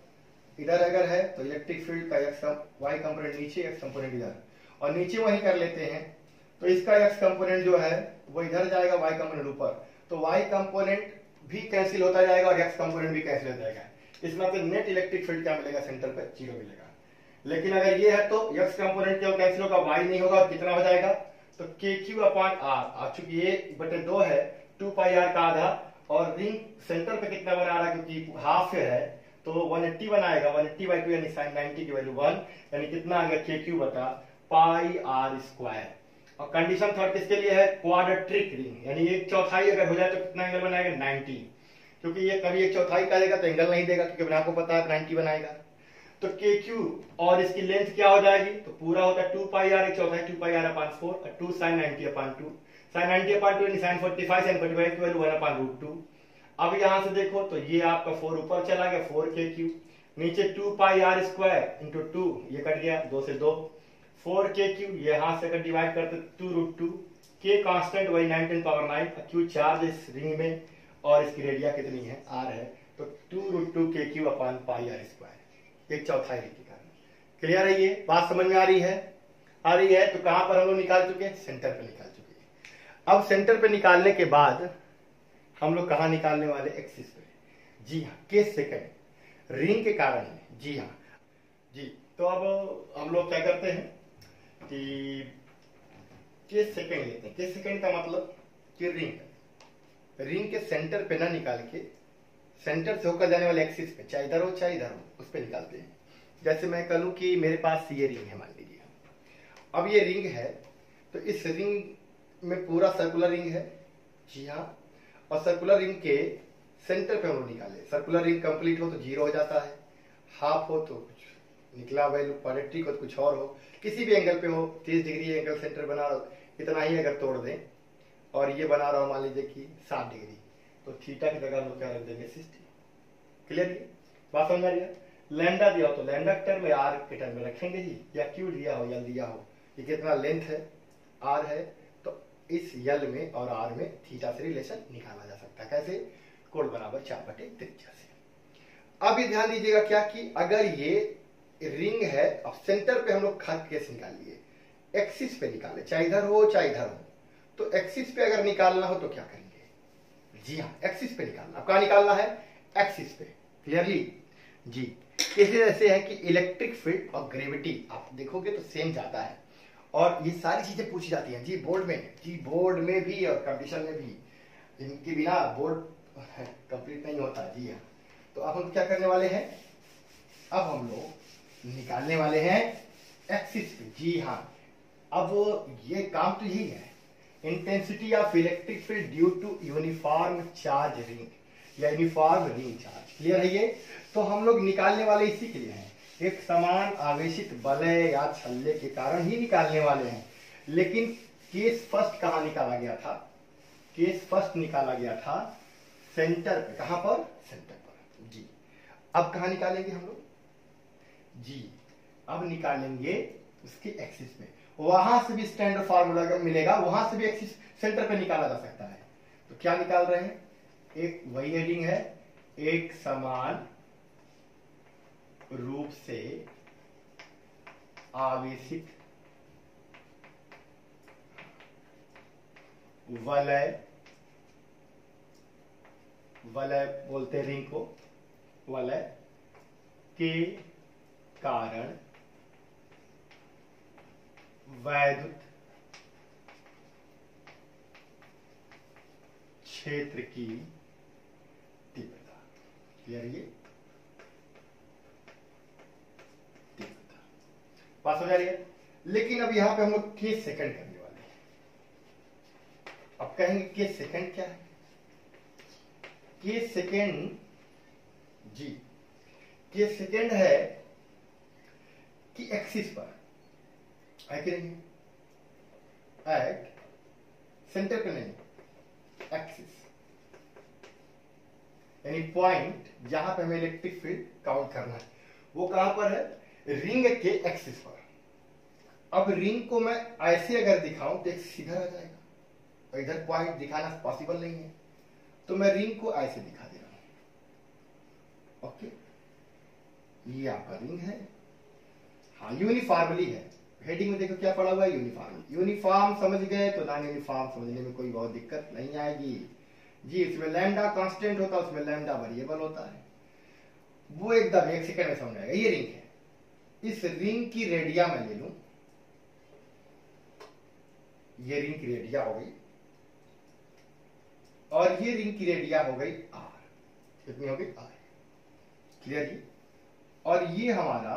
A: इधर अगर है तो इलेक्ट्रिक फील्ड का वाई कंपोनेंट नीचे, एक्स कंपोनेंट इधर, और नीचे वही कर लेते हैं तो इसका एक्स कंपोनेंट जो है वो इधर जाएगा, वाई कंपोनेंट ऊपर, तो वाई कंपोनेंट भी कैंसिल होता जाएगा और एक्स कंपोनेंट भी कैंसिल हो जाएगा। इस मतलब नेट इलेक्ट्रिक फील्ड क्या मिलेगा? सेंटर पर 0 मिलेगा। लेकिन अगर ये है तो एक्स कंपोनेंट क्यों कैंसिल होगा? वाई नहीं होगा, और कितना हो जाएगा? तो के क्यू अपान आर, चूंकि ये बटे 2 है 2 पाई आर का आधा, और रिंग सेंटर पे कितना बना रहा है क्योंकि हाफ है तो 180 बनाएगा, 180/2 यानी साइन 90 की वैल्यू 1, यानी कितना आ गया के क्यू बटा पाई आर स्क्वायर। और कंडीशन थर्ड किसके लिए है? क्वाड्रेटिक रिंग, यानी 1/4 अगर हो जाए तो कितना एंगल बनाएगा 90, क्योंकि ये कभी 1/4 करेगा तो एंगल नहीं देगा, क्योंकि आपको पता है 90 बनाएगा। तो के क्यू और इसकी लेंथ क्या हो जाएगी? तो पूरा होता है 2 pi are 1/4 2 pi R upon 4 और 2 साइन 90/2, साइन 90/2 यानी साइन 45, साइन 45 की वैल्यू 1/√2। अब यहां से देखो तो ये आपका 4 ऊपर चला गया 4 के क्यू, नीचे 2 पाई आर स्क्वायर इंटू 2, ये कट गया 2 से 2, 4 के क्यू, ये हाथ से डिवाइड करते 2√2, के कांस्टेंट वही 9×9, क्यू चार्ज इस रिंग में और इसकी रेडिया कितनी है? आर है, तो 2√2 K Q upon pi R square, 1/4 ring के कारण। क्लियर है? ये बात समझ में आ रही है? तो कहां पर हम लोग निकाल चुके हैं? सेंटर पे निकाल चुके हैं। अब सेंटर पे निकालने के बाद हम लोग कहां निकालने वाले? एक्सिस पे। जी हाँ, केस सेकंड रिंग के कारण है। जी हाँ जी, तो अब हम लोग क्या करते हैं कि केस सेकंड लेते हैं। केस सेकंड का मतलब कि रिंग के सेंटर पे ना निकाल के सेंटर से होकर जाने वाले एक्सिस पे, चाहे इधर हो चाहे इधर हो, उस पे निकालते हैं। जैसे मैं कह लूं कि मेरे पास ये रिंग है, मान लीजिए। अब ये रिंग है तो इस रिंग में पूरा सर्कुलर रिंग है। जी हाँ, और सर्कुलर रिंग के सेंटर पे हम लोग निकाले। सर्कुलर रिंग कंप्लीट हो तो 0 हो जाता है, हाफ हो तो कुछ निकला वैल्यू, क्वाड्रेटिक हो तो कुछ और हो, किसी भी एंगल पे हो, 30 डिग्री एंगल सेंटर बना रहा हो, इतना ही अगर तोड़ दें और ये बना रहा हो मान लीजिए कि 60 डिग्री, तो थीटा की जगह हम लोग क्या रख देंगे 60। क्लियर? बात समझ आ रही है? लैम्डा दिया हो तो लैम्डा के टर्म में, आर के टर्म में रखेंगे जी, या क्यू दिया हो या दिया हो कि कितना लेंथ है, आर है, तो इस यल में और आर में थीटा से रिलेशन निकाला जा सकता है। कैसे? कोण बराबर 4/3 से। अब ये ध्यान दीजिएगा क्या कि अगर ये रिंग है, अब सेंटर पे हम लोग खाद केस निकाल लिए, एक्सिस पे निकाले, चाहे इधर हो चाहे इधर हो, तो एक्सिस पे अगर निकालना हो तो क्या करेंगे? जी हाँ, एक्सिस पे निकालना। अब कहाँ निकालना है? एक्सिस पे। क्लियरली जी। कैसे ऐसे है कि इलेक्ट्रिक फील्ड और ग्रेविटी आप देखोगे तो सेम जाता है, और ये सारी चीजें पूछी जाती हैं जी बोर्ड में, जी बोर्ड में भी और कंपटीशन में भी, इनके बिना बोर्ड कंप्लीट नहीं होता। जी हाँ, तो अब हम क्या करने वाले हैं? अब हम लोग निकालने वाले हैं एक्सिस पे। जी हाँ, अब ये काम तो यही है, intensity of electric field due to uniform charge ring या यूनिफॉर्म रिंग चार्ज। क्लियर है ये? तो हम लोग निकालने वाले इसी के लिए हैं, एक समान आवेशित वलय या छल्ले के कारण ही निकालने वाले हैं। लेकिन केस फर्स्ट कहां निकाला गया था? केस फर्स्ट निकाला गया था सेंटर पे। कहां पर? सेंटर पर। जी, अब कहां निकालेंगे हम लोग? जी, अब निकालेंगे उसके एक्सिस में। वहां से भी स्टैंडर्ड फार्मूला मिलेगा, वहां से भी एक्सिस सेंटर पे निकाला जा सकता है। तो क्या निकाल रहे हैं? एक वही हेडिंग है, एक समान रूप से आवेशित वलय, वलय बोलते हैं रिंग को, वलय के कारण वैद्युत क्षेत्र की तीव्रता। क्लियर? ये तीव्रता पास हो जा रही है। लेकिन अब यहां पे हम लोग केस सेकंड करने वाले हैं। अब कहेंगे केस सेकंड क्या है? केस सेकंड, जी, केस सेकंड है कि एक्सिस पर है कि नहीं? एट सेंटर पे नहीं, एक्सिस, यानी पॉइंट जहां पे हमें इलेक्ट्रिक फील्ड काउंट करना है, वो कहां पर है? रिंग के एक्सिस पर। अब रिंग को मैं ऐसे अगर दिखाऊं तो एक सीधा आ जाएगा, और इधर पॉइंट दिखाना पॉसिबल नहीं है, तो मैं रिंग को ऐसे दिखा दे रहा हूं। ओके, ये आपका रिंग है। हाँ, यूनिफॉर्मली है। हेडिंग में देखो क्या पड़ा हुआ है? यूनिफॉर्म। यूनिफॉर्म समझ गए तो नॉन यूनिफॉर्म समझने में कोई बहुत दिक्कत नहीं आएगी जी। इसमें लैम्डा कांस्टेंट होता है, उसमें लैम्डा वेरिएबल होता है, वो एकदम एक सेकंड में समझ आएगा। ये रिंग है, इस रिंग की रेडिया मैं ले लूं, ये रिंग की रेडिया हो गई, और ये रिंग की रेडिया हो गई आर। कितनी हो गई? आर। क्लियर जी? और ये हमारा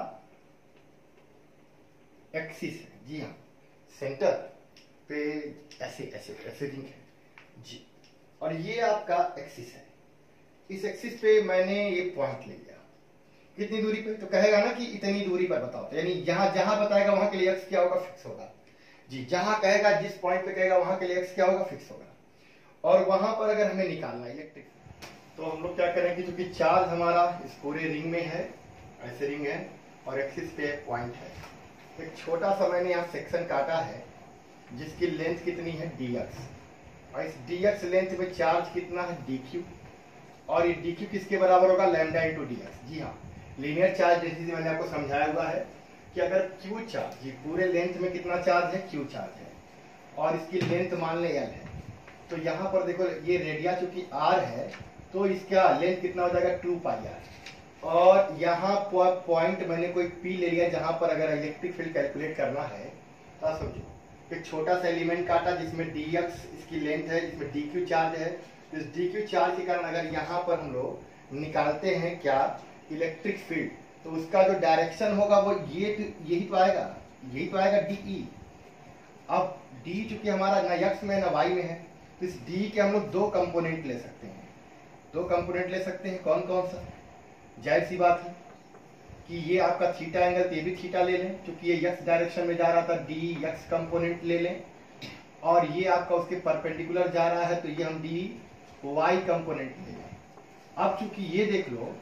A: एक्सिस है। जी हाँ, सेंटर पे ऐसे ऐसे ऐसे रिंग है जी, और ये आपका एक्सिस है। इस एक्सिस पे मैंने ये पॉइंट ले लिया, कितनी दूरी पे? तो कहेगा ना कि इतनी दूरी पर बताओ, तो यानी जहां जहां बताएगा वहां के लिए एक्स क्या होगा? फिक्स होगा जी। जहां कहेगा, जिस पॉइंट पे कहेगा वहां के लिए एक्स क्या होगा? फिक्स होगा। और वहां पर अगर हमें निकालना इलेक्ट्रिक, तो हम लोग क्या करेंगे? क्योंकि चार्ज हमारा इस पूरे रिंग में है, ऐसे रिंग है, और एक्सिस पे एक पॉइंट है। एक छोटा सा मैंने यहाँ सेक्शन काटा है, जिसकी लेंथ कितनी है? dx, और इस dx लेंथ में चार्ज कितना है? dq, और ये dq किसके बराबर होगा? Lambda into dx। जी हाँ, लीनियर चार्ज जैसे मैंने आपको समझाया हुआ है कि अगर q चार्ज, ये पूरे लेंथ में कितना चार्ज है? q चार्ज है, और इसकी लेंथ मान ले l है, तो यहाँ पर देखो ये रेडिया चूंकि r है, तो इसका लेंथ कितना हो जाएगा? 2πr। और यहाँ पॉइंट मैंने कोई P ले लिया, जहां पर अगर इलेक्ट्रिक फील्ड कैलकुलेट करना है, तो समझो एक छोटा सा एलिमेंट काटा जिसमें dx इसकी लेंथ है, जिसमें dq चार्ज है। इस dq चार्ज के कारण अगर यहाँ पर हम लोग निकालते हैं क्या? इलेक्ट्रिक फील्ड, तो उसका जो डायरेक्शन होगा वो यही तो आएगा, यही तो आएगा dE। अब d चूंकि हमारा ना x में ना y में है, तो इस d के हम लोग दो कंपोनेंट ले सकते हैं। दो कंपोनेंट ले सकते हैं, कौन कौन सा? जाहिर सी बात है कि ये आपका थीटा एंगल, ये भी थीटा ले लें, क्योंकि ये x डायरेक्शन में जा रहा था, डी x कंपोनेंट ले लें, और ये आपका उसके परपेंडिकुलर जा रहा है, तो ये हम डी y कंपोनेंट ले लें। अब चूंकि ये देख लो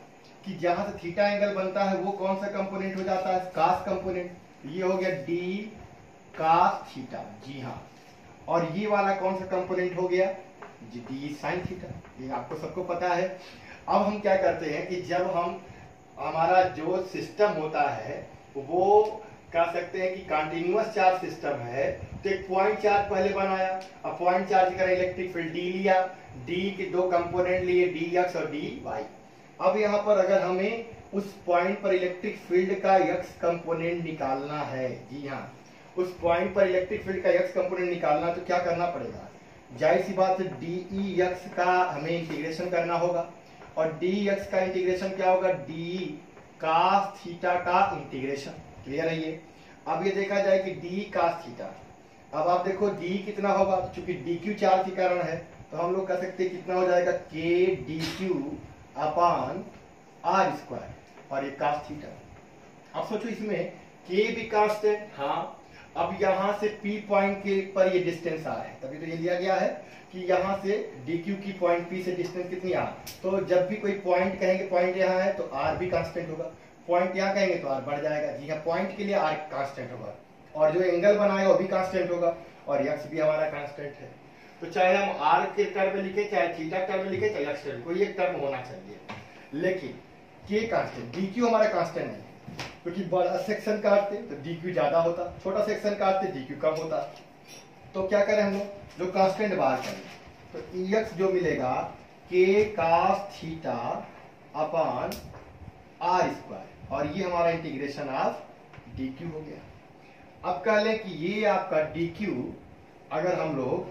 A: कि जहां से थीटा एंगल बनता है वो कौन सा कंपोनेंट हो जाता है, कास कंपोनेंट। ये हो गया डी कास थीटा, जी हाँ। और ये वाला कौन सा कंपोनेंट हो गया, जी डी साइन थीटा। ये आपको सबको पता है। अब हम क्या करते हैं कि जब हम हमारा जो सिस्टम होता है वो कह सकते हैं कि कंटिन्यूअस चार्ज सिस्टम है, तो एक पॉइंट चार्ज पहले बनाया। अब पॉइंट चार्ज का इलेक्ट्रिक फील्ड डी लिया, डी के दो कंपोनेंट लिए, डी एक्स और डी वाई। अब यहाँ पर अगर हमें उस पॉइंट पर इलेक्ट्रिक फील्ड का एक्स कंपोनेंट निकालना है, जी हाँ, उस पॉइंट पर इलेक्ट्रिक फील्ड का एक्स कंपोनेंट निकालना, तो क्या करना पड़ेगा, जाहिर सी बात है डी ई एक्स का हमें इंटीग्रेशन करना होगा। और डी एक्स का इंटीग्रेशन क्या होगा, डी कास थीटा का इंटीग्रेशन। क्लियर है ये। अब ये देखा जाए कि डी कास थीटा, अब आप देखो डी कितना होगा, चूंकि डी क्यू चार्ज के कारण है तो हम लोग कह सकते हैं कितना हो जाएगा, K D Q upon R square, और ये कास थीटा। अब सोचो इसमें के भी कांस्टेंट, हाँ। अब यहां से पी पॉइंट के पर ये डिस्टेंस आर है, तभी तो ये लिया गया है कि यहां से डी क्यू की पॉइंट पी से डिस्टेंस कितनी आर। तो जब भी कोई पॉइंट कहेंगे पॉइंट यहाँ है तो आर भी कांस्टेंट होगा, पॉइंट यहाँ कहेंगे तो आर बढ़ जाएगा, जी हाँ, पॉइंट के लिए आर कांस्टेंट होगा, और जो एंगल बनाएगा वो भी कांस्टेंट होगा, और एक्स भी हमारा कांस्टेंट है। तो चाहे हम आर के टर्म में लिखे, चाहे थीटा टर्म में लिखे, चाहे एक्स टर्म, कोई एक टर्म होना चाहिए। लेकिन के कांस्टेंट, डी क्यू हमारा कांस्टेंट नहीं है, क्योंकि बड़ा सेक्शन काटते तो डी क्यू ज्यादा होता, छोटा सेक्शन काटते डी क्यू कम होता। तो क्या करें हम लोग, जो कांस्टेंट बाहर करें, तो ई एक्स जो मिलेगा K cos theta upon R square, और ये हमारा इंटीग्रेशन ऑफ डी क्यू हो गया। अब कह लें कि ये आपका डी क्यू, अगर हम लोग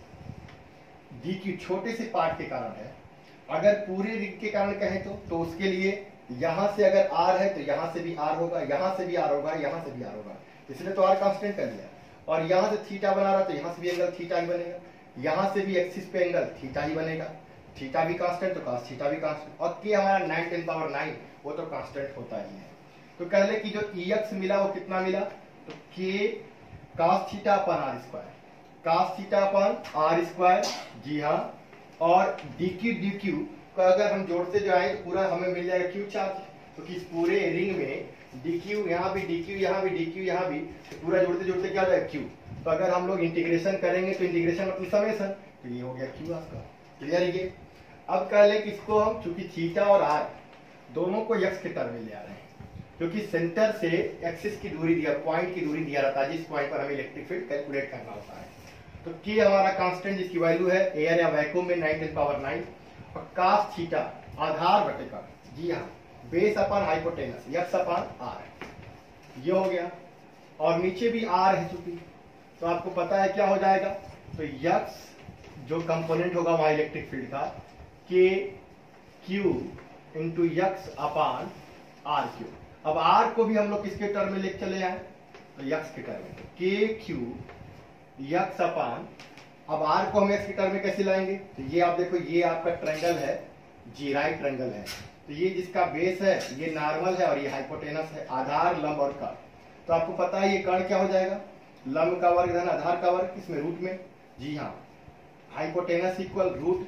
A: डी क्यू छोटे से पार्ट के कारण है, अगर पूरे रिंग के कारण कहें तो उसके लिए यहां से अगर आर है तो यहां से भी आर होगा, यहां से भी आर होगा, यहां से भी आर होगा, इसलिए तो आर कांस्टेंट कर लिया। और यहां से थीटा बना रहा तो यहां से भी एंगल थीटा ही बनेगा, यहां से भी एक्सिस पे एंगल थीटा ही बनेगा, थीटा भी कांस्टेंट तो कास थीटा भी कांस्टेंट, और के हमारा 9 10 पावर 9 वो तो कांस्टेंट होता ही है। तो कह ले कि जो ई एक्स मिला वो कितना मिला, तो K cos theta upon R square, cos theta upon R square, जी हाँ। और डी क्यू को अगर हम जोड़ते जाए तो पूरा हमें मिल जाएगा क्यू चार्ज, क्योंकि इस पूरे रिंग में डी क्यू यहाँ भी, डी क्यू यहाँ भी, डी क्यू यहाँ भी, तो पूरा जोड़ते जोड़ते क्या हो जाएगा क्यू। तो अगर हम लोग इंटीग्रेशन करेंगे तो इंटीग्रेशन मतलब समेशन, तो ये हो गया क्यू आपका। क्लियर है ये। अब कह ले कि इसको हम चूंकि थीटा और आर दोनों को एक्स के टर्म में ले आ रहे हैं, क्योंकि सेंटर से एक्सिस की दूरी दिया, पॉइंट की दूरी दिया रहता है, जिस पॉइंट पर हमें इलेक्ट्रिक फील्ड कैलकुलेट करना होता है। तो के हमारा कांस्टेंट जिसकी वैल्यू है एयर या वैक्यूम में 9 10 पावर 9, और कास थीटा आधार बटेका, जी हाँ, base upon hypotenuse X upon R, ये हो गया। और नीचे भी आर है चूंकि, तो आपको पता है क्या हो जाएगा, तो एक्स जो कंपोनेंट होगा वहां इलेक्ट्रिक फील्ड का, K Q into X upon R Q. अब आर को भी हम लोग किसके टर्म में लेके चले आए, तो एक्स के टर्म में, के क्यू एक्स अपान, अब आर को हम एक्स के टर्म में कैसे लाएंगे, तो ये आप देखो, ये आपका ट्रायंगल है, जी राइट ट्रायंगल है, तो ये जिसका बेस है ये नॉर्मल है और ये हाइपोटेनस है, आधार लंब और कर्ण। तो आपको पता है ये कर्ण क्या हो जाएगा, लंब का वर्ग धन आधार का वर्ग, किसमें रूट में, जी हाँ, हाइपोटेनस इक्वल रूट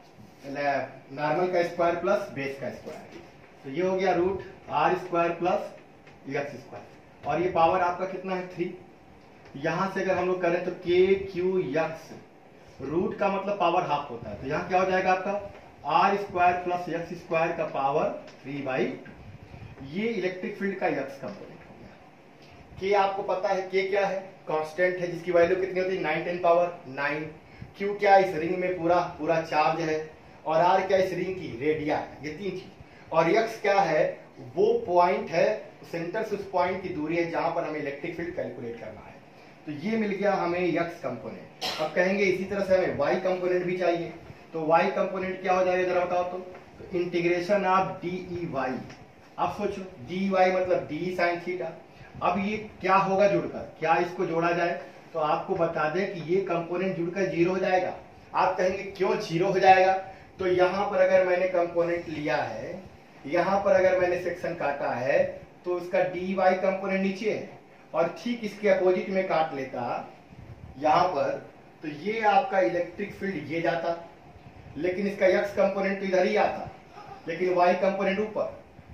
A: नॉर्मल का स्क्वायर प्लस बेस का स्क्वायर, तो ये हो गया root R square plus x square, और ये पावर आपका कितना है 3। यहां से अगर हम लोग करें तो के क्यू एक्स, रूट का मतलब पावर हाफ होता है, तो यहाँ क्या हो जाएगा आपका R square plus x square का पावर 3/2। ये इलेक्ट्रिक फील्ड का एक्स कंपोनेंट हो गया। के आपको पता है के क्या है, कांस्टेंट है, जिसकी वैल्यू कितनी होती है 9 10 पावर 9। क्यू क्या इस रिंग में पूरा चार्ज है, और आर क्या इस रिंग की रेडिया है, ये 3 चीज। और एक्स क्या है, वो पॉइंट है, सेंटर से उस पॉइंट की दूरी है जहां पर हमें इलेक्ट्रिक फील्ड कैलकुलेट करना है। तो ये मिल गया हमें एक्स कंपोनेंट। अब कहेंगे इसी तरह से हमें वाई कंपोनेंट भी चाहिए, तो वाई कंपोनेंट क्या हो जाएगा जरा बताओ तो integration of D E Y. अब सोचो डी वाई मतलब डी साइन थीटा। अब ये क्या होगा जुड़कर, क्या इसको जोड़ा जाए, तो आपको बता दें कि ये कंपोनेंट जुड़कर 0 हो जाएगा। आप कहेंगे क्यों 0 हो जाएगा, तो यहां पर अगर मैंने कंपोनेंट लिया है, यहां पर अगर मैंने सेक्शन काटा है, तो उसका डी वाई कंपोनेंट नीचे है, और ठीक इसके अपोजिट में काट लेता यहां पर, तो ये आपका इलेक्ट्रिक फील्ड ये जाता, लेकिन इसका एक्स कंपोनेंट तो इधर ही आता, लेकिन वाई कंपोनेंट ऊपर,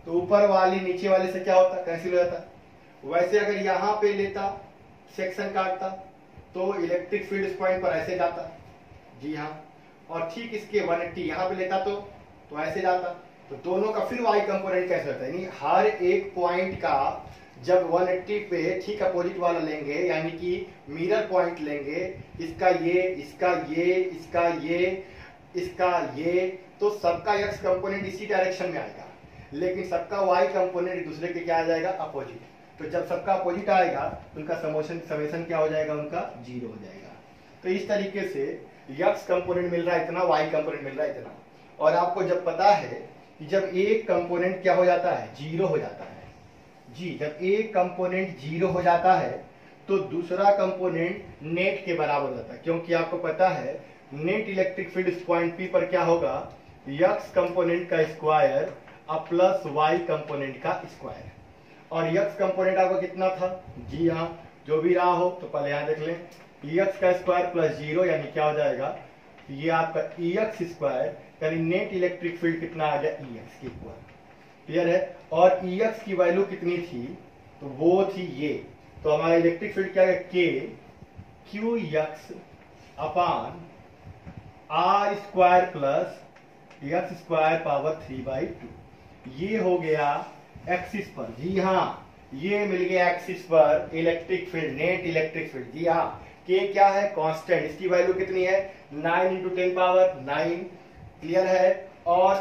A: तो ऊपर वाली नीचे वाले से क्या होता, कैंसिल हो जाता। वैसे अगर यहाँ पे लेता, सेक्शन काटता, तो इलेक्ट्रिक फील्ड इस पॉइंट पर ऐसे जाता, जी हाँ, और ठीक इसके 180 यहाँ पे लेता तो ऐसे जाता। तो दोनों का फिर y कंपोनेंट कैसे होता है, यानी हर एक पॉइंट का जब 180 पे ठीक अपोजिट वाला लेंगे, यानी कि मिरर पॉइंट लेंगे, इसका ये, इसका ये, इसका ये, इसका ये, तो सबका x कंपोनेंट इसी डायरेक्शन में आएगा, लेकिन सबका y कंपोनेंट एक दूसरे के क्या आ जाएगा, अपोजिट। तो जब सबका अपोजिट आएगा तो उनका समेशन क्या हो जाएगा, उनका 0 हो जाएगा। तो इस तरीके से x कंपोनेंट मिल रहा है इतना, y कंपोनेंट मिल रहा है इतना। और आपको जब पता है कि जब एक कंपोनेंट क्या हो जाता है, 0 हो जाता है जी, जब एक कंपोनेंट 0 हो जाता है तो दूसरा कंपोनेंट नेट के बराबर हो जाता है, क्योंकि आपको पता है नेट इलेक्ट्रिक फील्ड इस पॉइंट P पर क्या होगा, x कंपोनेंट का स्क्वायर अब प्लस y कंपोनेंट का स्क्वायर। और x कंपोनेंट आपको कितना था, जी हाँ, जो भी रहा हो तो पहले यहां देख लें, x का स्क्वायर प्लस 0 यानी क्या हो जाएगा, ये आपका EX स्क्वायर, यानी नेट इलेक्ट्रिक फील्ड कितना आ गया, EX के इक्वल। क्लियर है। और EX की वैल्यू कितनी थी, तो वो थी ये, तो हमारा इलेक्ट्रिक फील्ड क्या है, K QX अपान R square plus x square power 3/2। ये हो गया एक्सिस पर, जी हाँ, ये मिल गया एक्सिस पर electric field, net electric field. जी हाँ, K क्या है, कांस्टेंट, इसकी वैल्यू कितनी है, 9 × 10 पावर 9। क्लियर है। और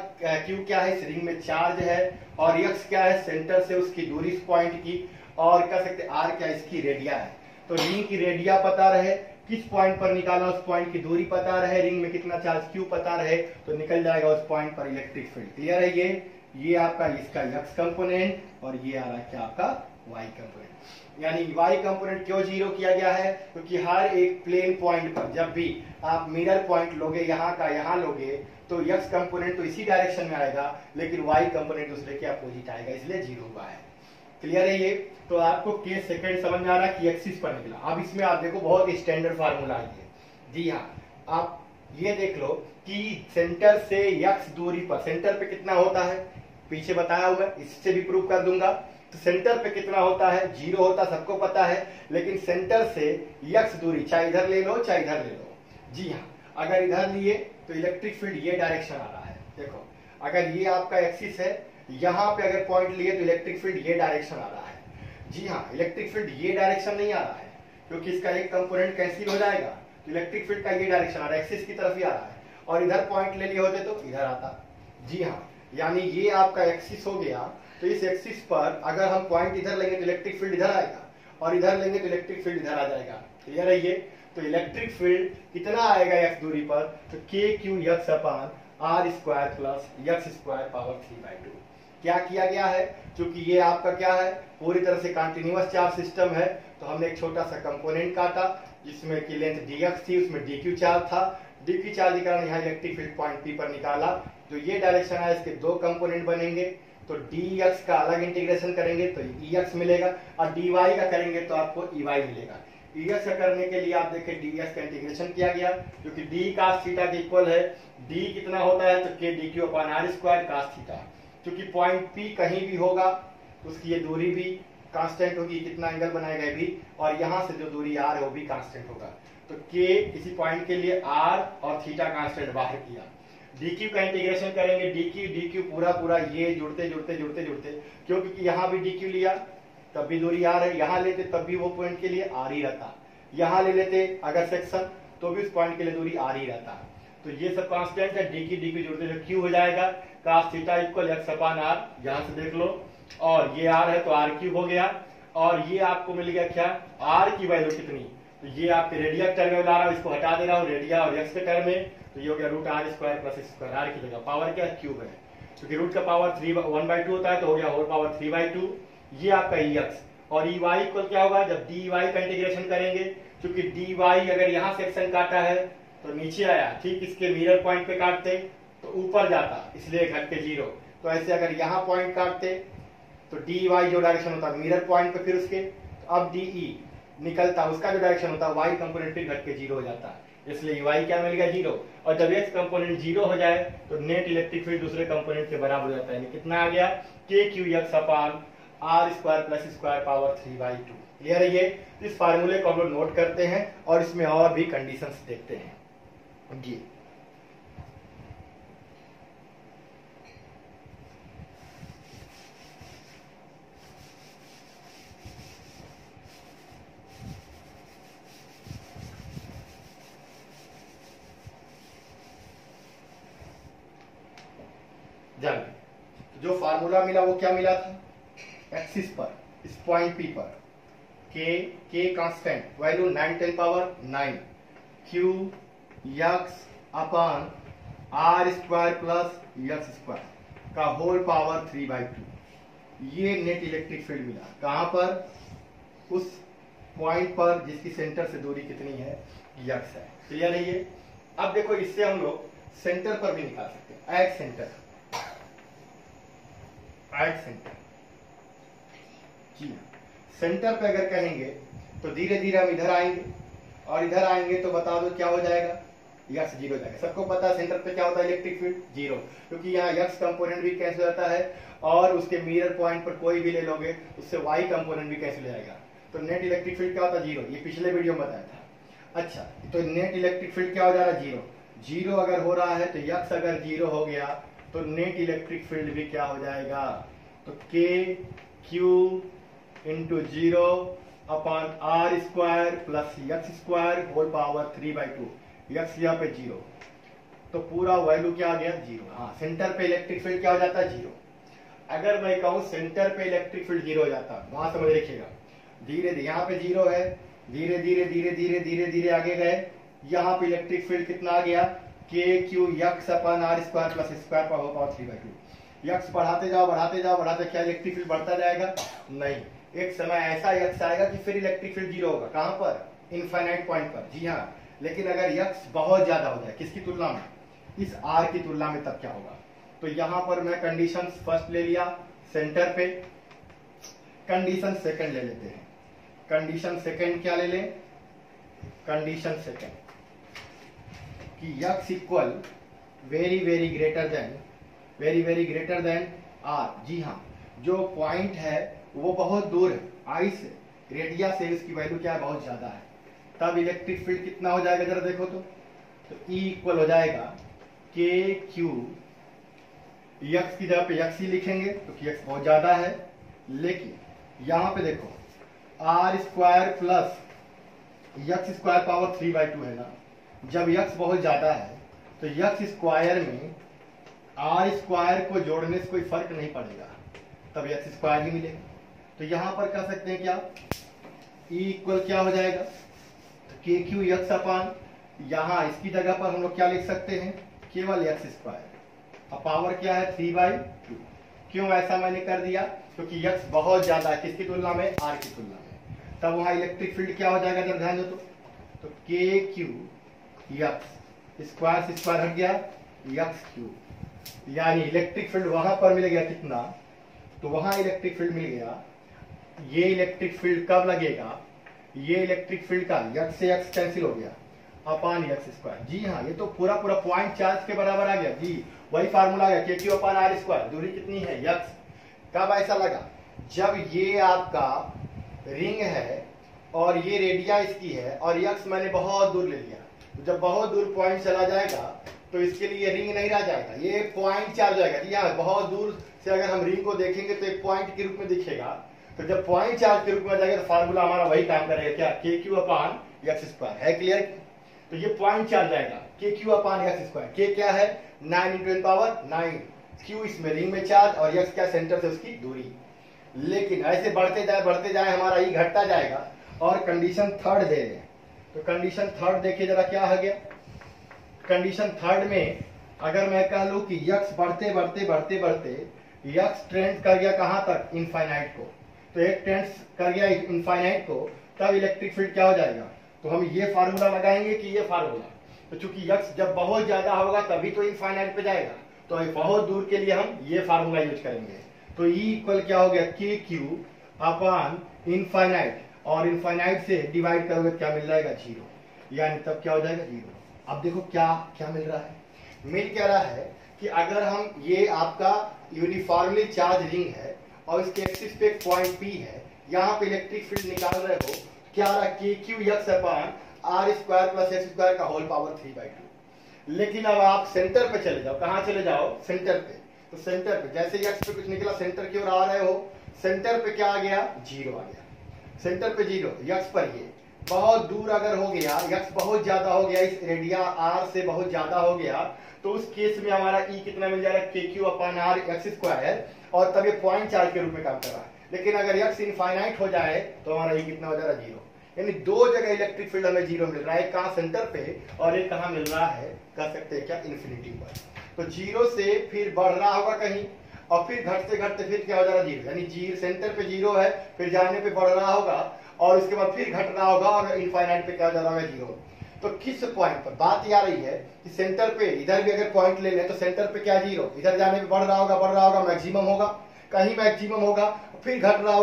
A: Q क्या है, इस रिंग में चार्ज है, और X क्या है, सेंटर से उसकी दूरी इस पॉइंट की, और कह सकते R क्या, इसकी रेडिया है। तो रिंग की रेडिया पता रहे, किस पॉइंट पर निकाला उस पॉइंट की दूरी पता रहे, रिंग में कितना चार्ज Q पता रहे, तो निकल जाएगा उस पॉइंट पर इलेक्ट्रिक फील्ड। क्लियर है। ये आपका इसका x कंपोनेंट और ये आ रहा है क्या आपका y कंपोनेंट। यानी y कंपोनेंट क्यों 0 किया गया है, क्योंकि हर एक प्लेन पॉइंट पर जब भी आप मिरर पॉइंट लोगे, यहाँ का यहाँ लोगे, तो x कंपोनेंट तो इसी डायरेक्शन में आएगा, लेकिन y कंपोनेंट दूसरे के अपोजिट आएगा, इसलिए 0 हुआ है। क्लियर है। ये तो आपको के सेकंड समझ में आ रहा है कि एक्सिस पर निकला। अब इसमें आप देखो बहुत स्टैंडर्ड फार्मूला है ये। जी हाँ, आप ये देख लो कि सेंटर से x दूरी पर, सेंटर पे कितना होता है, पीछे बताया हुआ है, इससे भी प्रूव कर दूंगा। तो सेंटर पे कितना होता है, 0 होता, सबको पता है, लेकिन सेंटर से x दूरी, चाहे इधर ले लो चाहे इधर ले लो। जी हाँ, अगर इधर लिए तो इलेक्ट्रिक फील्ड ये डायरेक्शन आ रहा है। देखो, अगर ये आपका एक्सिस है, यहाँ पे अगर पॉइंट लिए तो इलेक्ट्रिक फील्ड ये डायरेक्शन आ रहा है। जी हाँ, इलेक्ट्रिक फील्ड ये डायरेक्शन नहीं आ रहा है, क्योंकि इसका एक कंपोनेंट कैंसिल हो जाएगा, तो इलेक्ट्रिक फील्ड का ये डायरेक्शन आ रहा है, एक्सिस की तरफ ही आ रहा है। और इधर पॉइंट ले लिए होते तो इधर आता। जी हाँ, यानी ये आपका एक्सिस हो गया। तो इस एक्सिस पर अगर हम पॉइंट इधर लेंगे तो इलेक्ट्रिक फील्ड इधर आएगा, और इधर लेंगे तो इलेक्ट्रिक फील्ड इधर आ जाएगा। क्लियर है। ये तो इलेक्ट्रिक फील्ड कितना आएगा x दूरी पर, तो KQX अपान R square plus x square power 3/2। क्या किया गया है, क्योंकि ये आपका क्या है, पूरी तरह से कंटिन्यूअस चार्ज सिस्टम है, तो हमने एक छोटा सा कंपोनेंट काटा जिसमें की लेंथ dx थी, उसमें dq चार्ज था। dq चार्ज के कारण यहाँ इलेक्ट्रिक फील्ड पॉइंट P पर निकाला। जो ये डायरेक्शन है, इसके दो कंपोनेंट बनेंगे, तो dx का अलग इंटीग्रेशन करेंगे तो ex मिलेगा, और dy का करेंगे तो आपको ey मिलेगा। ex का करने के लिए आप देखें dx का इंटीग्रेशन किया गया, क्योंकि d cos थीटा के इक्वल है। d कितना होता है, तो k dq अपान r स्क्वायर cos थीटा। क्योंकि पॉइंट P कहीं भी होगा तो उसकी ये दूरी भी कांस्टेंट होगी, कितना एंगल बनाएगा ये भी, और यहाँ से जो दूरी r है वो भी कांस्टेंट होगा। तो k किसी पॉइंट के लिए r और थीटा कांस्टेंट बाहर किया। dq का इंटीग्रेशन करेंगे, dq पूरा ये जुड़ते जुड़ते, क्योंकि यहाँ भी dq लिया तब भी दूरी r है, यहाँ लेते तब भी वो पॉइंट के लिए r ही रहता, यहाँ ले लेते अगर सेक्शन तो भी उस पॉइंट के लिए दूरी r ही रहता। तो ये सब कांस्टेंट है, dq जुड़ते जो q हो जाएगा cos थीटा इक्वल x अपान r, यहाँ से देख लो, और ये r है तो r क्यूब हो गया। और ये आपको मिल गया क्या, r की वैल्यू कितनी, तो ये आपके रेडिया टर्म में ला रहा हूँ, इसको हटा दे रहा हूँ रेडिया और x के टर्म में, तो ये हो गया root r square plus square, r की जगह पावर क्या क्यूब है, क्योंकि रूट का पावर 1/2 होता है, तो हो गया होल पावर 3/2। ये आपका ex, और ey इक्वल क्या होगा, जब dy का इंटीग्रेशन करेंगे, क्योंकि dy अगर यहाँ सेक्शन काटा है तो नीचे आया, ठीक इसके मिरर पॉइंट पे काटते तो ऊपर जाता, इसलिए घट के 0। तो ऐसे अगर यहाँ पॉइंट काटते तो dy जो डायरेक्शन होता है मिरर पॉइंट पे, फिर उसके, तो अब de निकलता है उसका जो डायरेक्शन होता है वाई कंपोनेंट फिर घट के जीरो हो जाता है, इसलिए वाई क्या मिल गया जीरो। और जब एक्स कंपोनेंट जीरो हो जाए तो नेट इलेक्ट्रिक फील्ड दूसरे कंपोनेंट के बराबर हो जाता है, कितना आ गया K Q X upon are square plus square power 3/2। Clear है ये? इस फार्मूले को हम लोग नोट करते हैं और इसमें और भी कंडीशंस देखते हैं जी। जानिए जो फार्मूला मिला वो क्या मिला था, एक्सिस पर इस पॉइंट पी पर K constant value 9 10 power 9 Q X upon are square plus x square का होल पावर 3/2। ये नेट इलेक्ट्रिक फील्ड मिला कहां पर, उस पॉइंट पर जिसकी सेंटर से दूरी कितनी है, एक्स है। क्लियर है ये? अब देखो इससे हम लोग सेंटर पर भी निकाल सकते हैं, एट सेंटर जी सेंटर पे अगर कहेंगे तो धीरे धीरे हम इधर आएंगे और इधर आएंगे तो बता दो क्या हो जाएगा, यक्स जीरो हो जाएगा। सबको पता है सेंटर पे क्या होता है इलेक्ट्रिक फील्ड जीरो, क्योंकि यहाँ यक्स कंपोनेंट भी कैंसिल हो जाता है और उसके मिरर पॉइंट पर कोई भी ले लोगे उससे वाई कंपोनेंट भी कैंसिल हो जाएगा, तो नेट इलेक्ट्रिक फील्ड क्या होता है जीरो। ये पिछले वीडियो में बताया था। अच्छा तो नेट इलेक्ट्रिक फील्ड क्या हो जा रहा है जीरो, जीरो अगर हो रहा है तो यक्स अगर जीरो हो गया तो नेट इलेक्ट्रिक फील्ड भी क्या हो जाएगा, तो के Q into zero upon R square plus x square whole power 3/2। X यहाँ पे जीरो तो पूरा वैल्यू क्या आ गया जीरो। हाँ सेंटर पे इलेक्ट्रिक फील्ड क्या हो जाता है जीरो। अगर मैं कहूं सेंटर पे इलेक्ट्रिक फील्ड जीरो हो जाता, वहां समझ रखिएगा, धीरे धीरे यहाँ पे जीरो है, धीरे धीरे धीरे धीरे धीरे धीरे आगे गए, यहाँ पे इलेक्ट्रिक फील्ड कितना आ गया, K Q X upon R square plus square whole power 3/2। X बढ़ाते जाओ बढ़ाते जाओ बढ़ाते, क्या इलेक्ट्रिक फील्ड बढ़ता जाएगा, नहीं, एक समय ऐसा यक्स आएगा कि फिर इलेक्ट्रिक फील्ड जीरो होगा। कहां पर, इनफाइनाइट पॉइंट पर, जी हाँ। लेकिन अगर यक्स बहुत ज्यादा हो जाए किसकी तुलना में, इस आर की तुलना में, तब क्या होगा। तो यहां पर मैं कंडीशन फर्स्ट ले लिया सेंटर पे, कंडीशन सेकंड ले लेते हैं। कंडीशन सेकंड क्या ले लें, कंडीशन सेकंड कि X equal very very greater than R. जी हाँ, जो पॉइंट है वो बहुत दूर है, आई से रेडिया से उसकी वैल्यू क्या है, बहुत ज्यादा है, तब इलेक्ट्रिक फील्ड कितना हो जाएगा जरा देखो तो E इक्वल हो जाएगा के क्यू, यक्स की जगह पे यक्स ही लिखेंगे क्योंकि यक्स बहुत ज्यादा है, लेकिन यहां पे देखो are square plus x square power 3/2 है ना। जब यक्स बहुत ज्यादा है तो यक्स स्क्वायर में आर स्क्वायर को जोड़ने से कोई फर्क नहीं पड़ेगा, तब यक्स स्क्वायर ही मिलेगा। तो यहां पर कह सकते हैं क्या, E इक्वल क्या हो जाएगा, तो के क्यू यक्स अपान, यहां इसकी जगह पर हम लोग क्या लिख सकते हैं, केवल एक्स स्क्वायर। अब पावर क्या है 3/2। क्यों ऐसा मैंने कर दिया, क्योंकि यक्स बहुत ज्यादा है किसकी तुलना में, आर की तुलना में। तब वहां इलेक्ट्रिक फील्ड क्या हो जाएगा जब ध्यान दो तो के क्यू यक्स, स्क्वायर से स्क्वायर हट गया, यक्स क्यू, यानी इलेक्ट्रिक फील्ड वहां पर मिल गया कितना, तो वहां इलेक्ट्रिक फील्ड मिल गया। ये इलेक्ट्रिक फील्ड कब लगेगा, ये इलेक्ट्रिक फील्ड का यक्स से यक्स कैंसिल हो गया अपान यक्स स्क्वायर। जी हाँ, ये तो पूरा पूरा पॉइंट चार्ज के बराबर आ गया जी, वही फार्मूला आ गया K Q upon R square. दूरी कितनी है, यक्स। कब ऐसा लगा, जब ये आपका रिंग है और ये रेडिया इसकी है और यक्स मैंने बहुत दूर ले लिया, तो जब बहुत दूर पॉइंट चला जाएगा तो इसके लिए रिंग नहीं रह जाएगा, ये पॉइंट चार्ज आएगा। जी हाँ, बहुत दूर से अगर हम रिंग को देखेंगे तो एक पॉइंट के रूप में दिखेगा, तो जब पॉइंट चार्ज के रूप में आ जाएगा तो फार्मूला हमारा वही काम करेगा, क्या, K Q upon X square. है क्लियर? तो ये पॉइंट चार्ज आएगा के क्यू अपान एक्स स्क्वायर। के क्या है 9 × 10⁹, क्यू इसमें रिंग में चार्ज और एक्स क्या सेंटर से उसकी दूरी। लेकिन ऐसे बढ़ते जाए हमारा ई घटता जाएगा। और कंडीशन थर्ड दे रहे हैं, तो कंडीशन थर्ड देखिए जरा क्या है गया। कंडीशन थर्ड में अगर मैं कह लूं कि यक्स बढ़ते बढ़ते यक्स ट्रेंड कर गया कहां तक, इनफाइनाइट को, तो एक ट्रेंड कर गया इनफाइनाइट को, तब इलेक्ट्रिक फील्ड क्या हो जाएगा, तो हम ये फार्मूला लगाएंगे कि ये फार्मूला, तो चूंकि यक्स जब बहुत ज्यादा होगा तभी तो इनफाइनाइट पे जाएगा, तो बहुत दूर के लिए हम ये फार्मूला यूज करेंगे। तो E इक्वल क्या हो गया, के क्यू अपान इनफाइनाइट, और इनफाइनाइट से डिवाइड करोगे क्या मिल जाएगा, 0, यानी तब क्या हो जाएगा, 0। अब देखो क्या क्या मिल रहा है, मिल क्या रहा है कि अगर हम ये आपका यूनिफॉर्मली चार्ज रिंग है और इसके एक्सिस पे एक पॉइंट P है, यहाँ पे इलेक्ट्रिक फील्ड निकाल रहे हो, क्या आ रहा है, KQ/R² + x² का होल पावर 3/2। लेकिन अब आप सेंटर पे चले जाओ, कहाँ चले जाओ, सेंटर पे। तो सेंटर पे जैसे x पे कुछ निकला, सेंटर की ओर आ रहे हो, सेंटर पे क्या आ गया, 0 आ गया। सेंटर पे 0, x पर ये बहुत दूर अगर हो गया, x बहुत ज्यादा हो गया, इस रेडिया r से बहुत ज्यादा हो गया, तो उस केस में हमारा E कितना मिल जाएगा, KQ/R² और तब ये पॉइंट चार्ज के रूप में काम कर रहा है। लेकिन अगर x इनफाइनाइट हो जाए तो हमारा E कितना हो जाएगा, 0। यानी दो जगह इलेक्ट्रिक फील्ड हमें 0 मिल रहा है, एक कहाँ सेंटर पे और एक कहाँ मिल रहा है, कह सकते हैं क्या, इन्फिनिटी पर। तो 0 से फिर बढ़ रहा होगा कहीं और फिर घटते घटते फिर क्या हो जाएगा, 0। यानी 0 सेंटर पे 0 है, फिर जाने पे बढ़ रहा होगा और उसके बाद फिर घट रहा होगा और इनफाइनाइट पे क्या हो जा रहा होगा, 0। तो किस पॉइंट पर बात ये आ रही है कि सेंटर पे इधर भी अगर पॉइंट ले लें तो सेंटर पे क्या 0, इधर जाने पे बढ़ रहा होगा, मैक्सिमम होगा, कहीं मैक्सिमम होगा, फिर घट रहा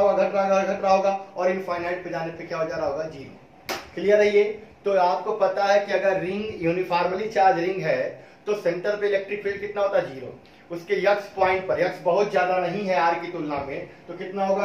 A: होगा और इनफाइनाइट पे जाने पे क्या हो जा रहा होगा, 0। क्लियर है ये। तो आपको पता है कि अगर रिंग यूनिफॉर्मली चार्ज रिंग है तो सेंटर पे इलेक्ट्रिक फील्ड कितना होता है, 0। उसके x पॉइंट पर, x बहुत ज्यादा नहीं है r की तुलना में, तो कितना होगा,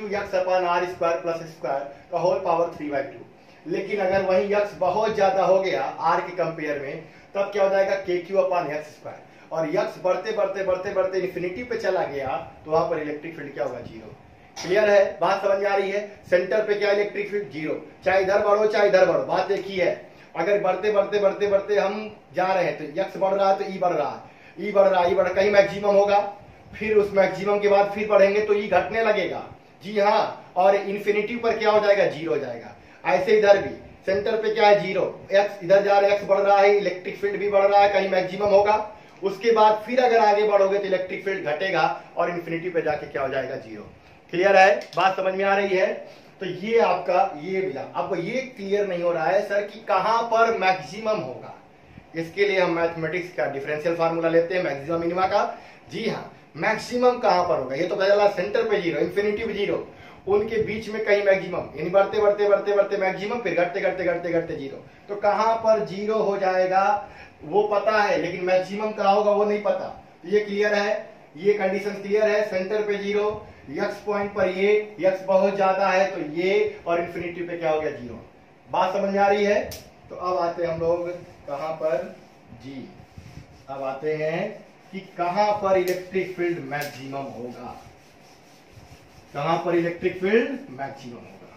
A: KQ/R² + x² का होल पावर 3/2। लेकिन अगर वही x बहुत ज्यादा हो गया r के कंपेयर में, तब क्या हो जाएगा, KQ/x²। और x बढ़ते इन्फिनिटी पे चला गया तो वहां पर इलेक्ट्रिक फील्ड क्या होगा, 0। क्लियर है, बात समझ में आ रही है। सेंटर पे क्या इलेक्ट्रिक फील्ड, 0। चाहे इधर बढ़ो चाहे इधर बढ़ो, बात एक ही है। अगर बढ़ते हम जा रहे हैं तो x बढ़ रहा है तो E बढ़ रहा है, E बढ़ रहा, कहीं मैक्सिमम होगा, फिर उस मैक्सिमम के बाद फिर बढ़ेंगे तो E घटने लगेगा, जी हाँ, और इन्फिनिटी पर क्या हो जाएगा, 0 हो जाएगा। ऐसे इधर भी सेंटर पे क्या है, 0, x इधर जा रहा है, x बढ़ रहा है, इलेक्ट्रिक फील्ड भी बढ़ रहा है, कहीं मैक्सिमम होगा, उसके बाद फिर अगर आगे बढ़ोगे तो इलेक्ट्रिक फील्ड घटेगा और इन्फिनिटी पे जाके क्या हो जाएगा, 0। क्लियर है, बात समझ में आ रही है। तो ये आपका ये मिला। अब ये क्लियर नहीं हो रहा है सर कि कहां पर मैक्सिमम होगा, इसके लिए हम मैथमेटिक्स का डिफरेंशियल फार्मूला लेते हैं मैक्सिमम मिनिमा का। जी हाँ, मैक्सिमम कहां पर होगा, ये तो पता चला सेंटर पे 0, इन्फिनिटी पे 0, उनके बीच में कहीं मैक्सिमम, यानी बढ़ते मैक्सिमम, फिर घटते 0। तो कहां पर 0 हो जाएगा वो पता है, लेकिन मैक्सिमम कहां होगा वो नहीं पता। तो ये क्लियर है, ये कंडीशन क्लियर है। सेंटर पे 0, x पॉइंट पर ये, x बहुत ज्यादा है तो ये, और इन्फिनिटी पे क्या हो गया, 0। बात समझ में आ रही है। तो अब आते हैं हम लोग कहां पर, जी अब आते हैं कि कहां पर इलेक्ट्रिक फील्ड मैक्सिमम होगा, कहां पर इलेक्ट्रिक फील्ड मैक्सिमम होगा।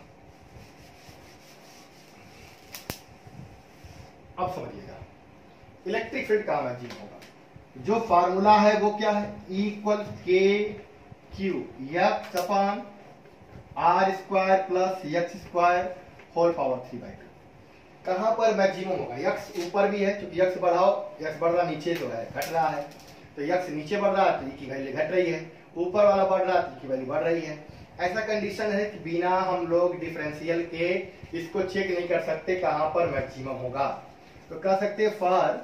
A: अब समझिएगा इलेक्ट्रिक फील्ड कहां मैक्सिमम होगा। जो फार्मूला है वो क्या है, E=KQ x/R² + x² whole power 3/2। कहां पर मैक्सिमम होगा, x ऊपर भी है, क्योंकि x बढ़ाओ, x बढ़ रहा, नीचे जो है घट रहा है, तो x नीचे बढ़ रहा है तो E की वैल्यू घट रही है, ऊपर वाला बढ़ रहा है तो E की वैल्यू बढ़ रही है। ऐसा कंडीशन है कि बिना हम लोग डिफरेंशियल के इसको चेक नहीं कर सकते कहां पर मैक्सिमम होगा। तो कह सकते हैं फॉर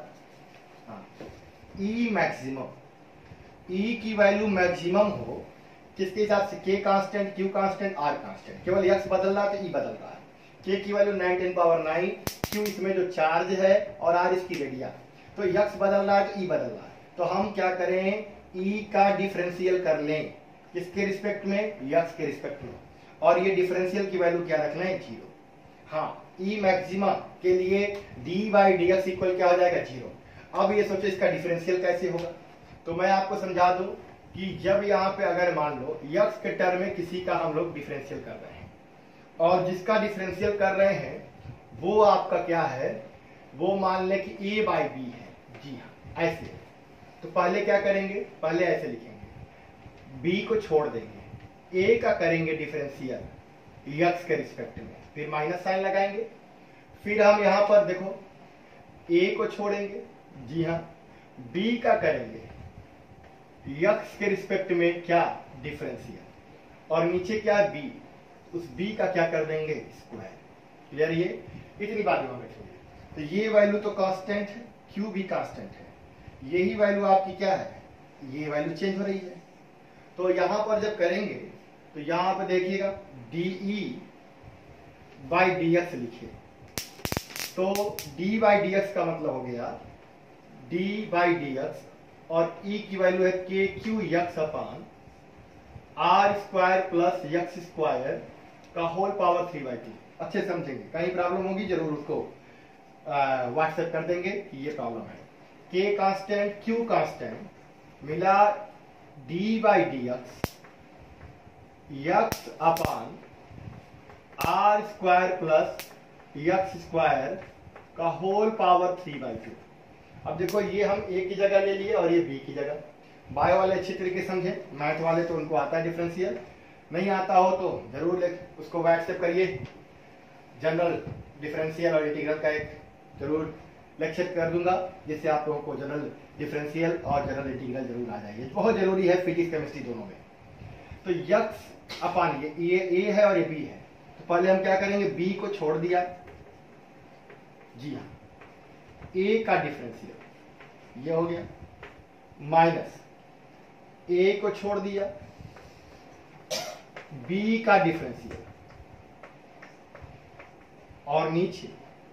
A: E मैक्सिमम, E की वैल्यू मैक्सिमम हो किसके हिसाब से, K constant, Q constant, R constant, केवल x बदल रहा है तो E बदल रहा है। K की वैल्यू 9×10⁹, Q इसमें जो चार्ज है और R इसकी रेडिया, तो x बदल रहा है तो E बदल रहा है। तो हम क्या करें, E का डिफरेंशियल कर लें, किसके रिस्पेक्ट में, x के रिस्पेक्ट में, और ये डिफरेंशियल की वैल्यू क्या रखना है, 0। हाँ, E मैक्सिमम के लिए d/dx इक्वल क्या हो जाएगा, 0। अब ये सोचो इसका डिफरेंशियल कैसे होगा, तो मैं आपको समझा दूं कि जब यहाँ पे अगर मान लो x के टर्म में किसी का हम लोग डिफरेंशियल कर रहे हैं और जिसका डिफरेंशियल कर रहे हैं वो आपका क्या है, वो मान ले कि a/b है, जी हाँ ऐसे। तो पहले क्या करेंगे, पहले ऐसे लिखेंगे, b को छोड़ देंगे, a का करेंगे डिफरेंशियल x के रिस्पेक्ट में, फिर माइनस साइन लगाएंगे, फिर हम यहाँ पर देखो a को छोड़ेंगे, जी हाँ, b का करेंगे x के रिस्पेक्ट में क्या, डिफरेंशियल, और नीचे क्या है b, उस b का क्या कर देंगे, स्क्वायर। क्लियर, ये इतनी बात में रखिए। तो ये वैल्यू तो कांस्टेंट है, q भी कांस्टेंट है, यही वैल्यू आपकी क्या है, ये वैल्यू चेंज हो रही है। तो यहां पर जब करेंगे तो यहां पर देखिएगा dE बाई डी एक्स लिखिए, तो डी बाई डी एक्स का मतलब हो गया डी बाई डी एक्स, और ई की वैल्यू है K Q X upon are square plus x square का होल पावर 3/2। अच्छे समझेंगे, कहीं प्रॉब्लम होगी जरूर उसको व्हाट्सएप कर देंगे कि ये प्रॉब्लम है। के कांस्टेंट, क्यू कांस्टेंट, मिला D by D X upon are square plus x square का होल पावर 3/2। अब देखो ये हम ए की जगह ले लिए और ये बी की जगह। बायो वाले अच्छी तरीके से समझे, मैथ वाले तो उनको आता है डिफरेंशियल, नहीं आता हो तो जरूर उसको व्हाट्सएप करिए। जनरल डिफरेंशियल और इंटीग्रल का एक जरूर लेक्चर कर दूंगा, जिससे आप लोगों को जनरल डिफरेंशियल और जनरल इंटीग्रल जरूर आ जाएगी, बहुत जरूरी है फिजिक्स केमिस्ट्री दोनों में। तो यक्स अपान ये ए है और ये बी है, तो पहले हम क्या करेंगे, बी को छोड़ दिया, जी हाँ, ए का डिफरेंशियल ये हो गया, माइनस ए को छोड़ दिया, बी का डिफरेंशियल, और नीचे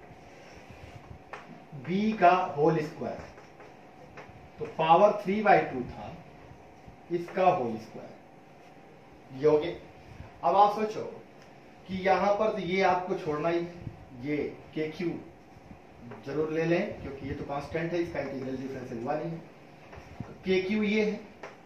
A: बी का होल स्क्वायर, तो पावर 3/2 था, इसका होल स्क्वायर, ये हो गया। अब आप सोचो कि यहां पर तो ये आपको छोड़ना ही, ये के क्यू जरूर ले लें क्योंकि ये तो कांस्टेंट है, इसका इंटीग्रल डिफरेंशियल हुआ नहीं है, तो के क्यू ये है।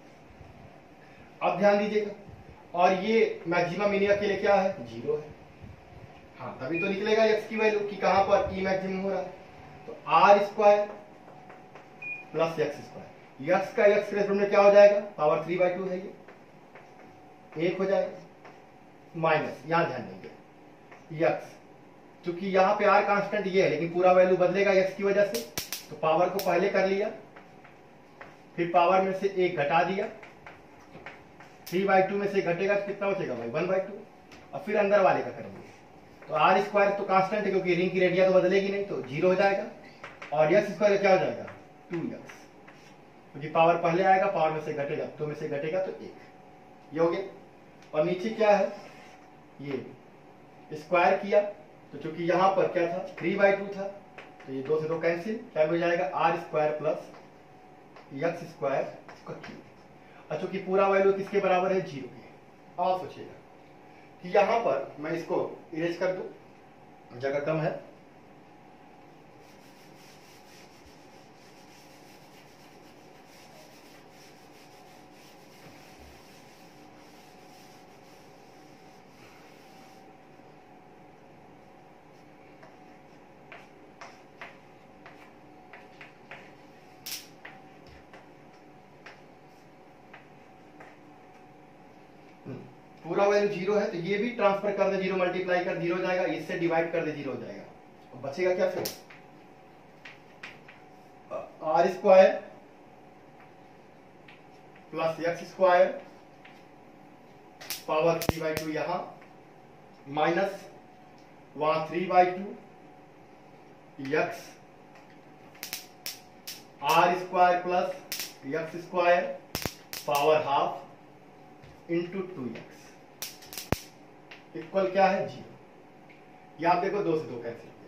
A: अब ध्यान दीजिएगा, और ये मैक्सिमम मिनिमम के लिए क्या है, 0 है। हाँ, तभी तो निकलेगा एक्स की वैल्यू कि कहां पर ई मैक्सिमम हो रहा है, तो are square plus x square, X का एक्स के रेस्पेक्ट में क्या हो जाएगा, पावर 3/2 है, ये 1 हो जाएगा, माइनस यहां ध्यान देंगे एक्स, क्योंकि यहां पे आर कांस्टेंट ये है लेकिन पूरा वैल्यू बदलेगा एक्स की वजह से, तो पावर को पहले कर लिया, फिर पावर में से 1 घटा दिया, 3/2 में से घटेगा तो कितना बचेगा भाई, 1/2, और फिर अंदर वाले का करेंगे, तो आर स्क्वायर तो कांस्टेंट है क्योंकि रिंग की रेडिया तो बदलेगी नहीं, तो 0 हो जाएगा, और एक्स स्क्वायर क्या हो जाएगा, 2x, क्योंकि पावर पहले आएगा, पावर में से घटेगा, 2 में से घटेगा तो 1, ये हो गया। और नीचे क्या है, ये स्क्वायर किया, तो चूंकि यहां पर क्या था, 3/2 था, तो ये 2 से 2 कैंसिल, क्या हो जाएगा, are square plus x square का क्यूब, और चूंकि पूरा वैल्यू किसके बराबर है, 0 के। अब आप सोचिएगा कि यहां पर मैं इसको इरेज कर दूं, जगह कम है, पूरा वैल्यू 0 है, तो ये भी ट्रांसफर कर दे, 0 मल्टीप्लाई कर 0 हो जाएगा, इससे डिवाइड कर दे 0 हो जाएगा, अब बचेगा क्या फिर, r square plus x square power 3/2 यहां, माइनस वहां 3/2 x r square plus x square power half into 2x equal क्या है, 0। ये आप देखो 2 से 2 कैंसिल हो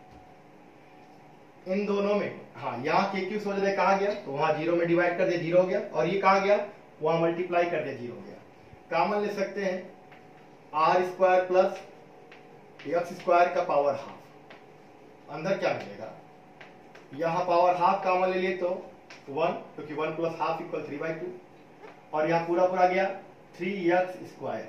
A: गया, इन दोनों में, हाँ यहाँ के क्यू सोच रहे कहा गया, तो वहां 0 में डिवाइड कर दिया 0 हो गया, और ये कहा गया वहां मल्टीप्लाई कर दिया 0 हो गया। कॉमन ले सकते हैं, r square plus x square का पावर हाफ, अंदर क्या मिलेगा, यहां पावर हाफ कॉमन ले लिए तो 1, क्योंकि 1 प्लस हाफ इक्वल 3/2, और यहां पूरा पूरा गया 3x स्क्वायर,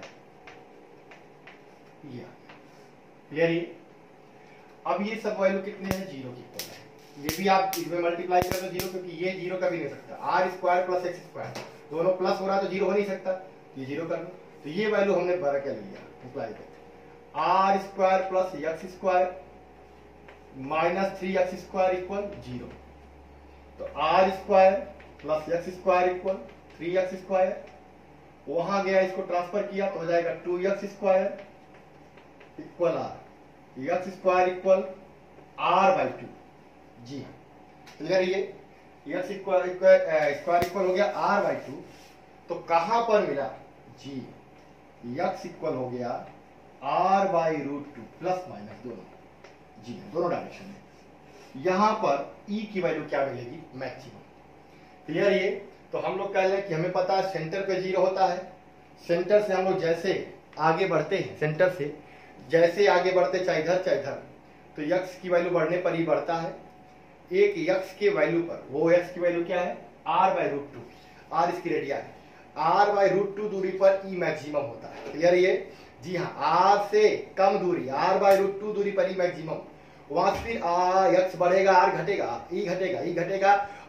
A: क्लियर। अब ये सब वैल्यू कितने हैं, 0 की इक्वल है, ये भी आप इसमें मल्टीप्लाई कर दो 0, क्योंकि ये 0 कभी नहीं सकता, r square plus x square दोनों प्लस हो रहा है तो 0 हो नहीं सकता, ये 0 कर लो, तो ये वैल्यू हमने बड़ा क्या लिया, अप्लाई करते, r square plus x square minus 3x square equal 0, तो are square plus x square equal 3x square, वहां गया इसको ट्रांसफर किया तो हो जाएगा 2x square equal r, x square equal r/2, जी हाँ, क्लियर। ये एक्स स्क्वायर इक्वल हो गया r/2, तो कहां पर मिला जी, एक्स इक्वल हो गया r by root two plus minus दोनों, जी दोनों डायरेक्शन में। यहां पर ई की वैल्यू क्या मिलेगी, मैक्सिमम। क्लियर ये? तो हम लोग कह लें कि हमें पता है सेंटर पे 0 होता है, सेंटर से हम लोग जैसे आगे बढ़ते हैं, सेंटर से जैसे आगे बढ़ते चाहे इधर चाहे इधर, तो यक्स की वैल्यू बढ़ने पर ही बढ़ता है। एक यक्स के वैल्यू पर, वो यक्स की वैल्यू क्या है, r by root two, r इसकी रेडिया है, आर बाई रूट टू दूरी पर ई मैक्सिमम होता है। क्लियर ये? जी हाँ, आर से कम दूरी, आर बाई रूट टू दूरी पर ई मैक्सिमम, वहां फिर यक्स बढ़ेगा, आर घटेगा, ई घटेगा, ई घटेगा,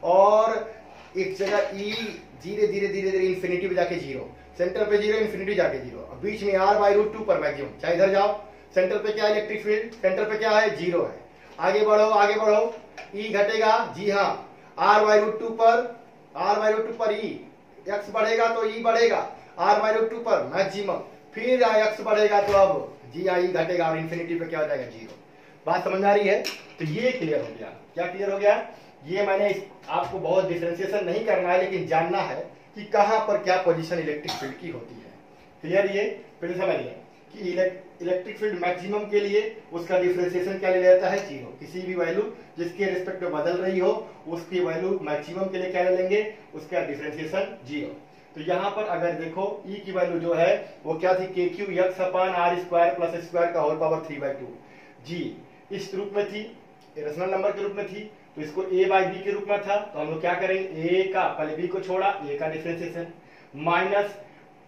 A: और एक जगह ई धीरे धीरे धीरे धीरे इन्फिनिटी पे जाके 0, सेंटर पे 0, इन्फिनिटी जाके 0, बीच में आर बाई रूट टू पर मैक्सिमम। चाहे इधर जाओ, सेंटर पे क्या है, इलेक्ट्रिक फील्ड, सेंटर पे क्या है, 0 है। आगे बढ़ो आगे बढ़ो, ई घटेगा, जी हाँ, आर बाई रूट टू पर, आर बाई रूट टू पर ई, एक्स बढ़ेगा तो ई बढ़ेगा, आर बाई रूट टू पर मैक्सिमम, फिर एक्स बढ़ेगा तो अब जी ई घटेगा, और इन्फिनिटी पे क्या हो जाएगा, 0। बात समझ आ रही है? तो ये क्लियर हो गया। क्या क्लियर हो गया? ये मैंने आपको बहुत डिफरेंशिएशन नहीं करना है, लेकिन जानना है कि कहां पर क्या पोजीशन इलेक्ट्रिक फील्ड की होती है। क्लियर? ये पहले समझिए कि इलेक्ट्रिक फील्ड मैक्सिमम के लिए उसका डिफरेंशिएशन क्या ले लेता है, 0। किसी भी वैल्यू जिसके रिस्पेक्ट में बदल रही हो, उसकी वैल्यू मैक्सिमम के लिए क्या ले लेंगे, उसका डिफरेंशिएशन 0। तो यहाँ पर अगर देखो ई की वैल्यू जो है वो क्या थी, k Q x upon are square plus square का होल पावर 3/2, जी इस रूप में थी, रेशनल नंबर के रूप में थी, तो इसको ए बाई बी के रूप में था। तो हम लोग क्या करेंगे, ए का, पहले बी को छोड़ा, ए का डिफरेंशिएशन, माइनस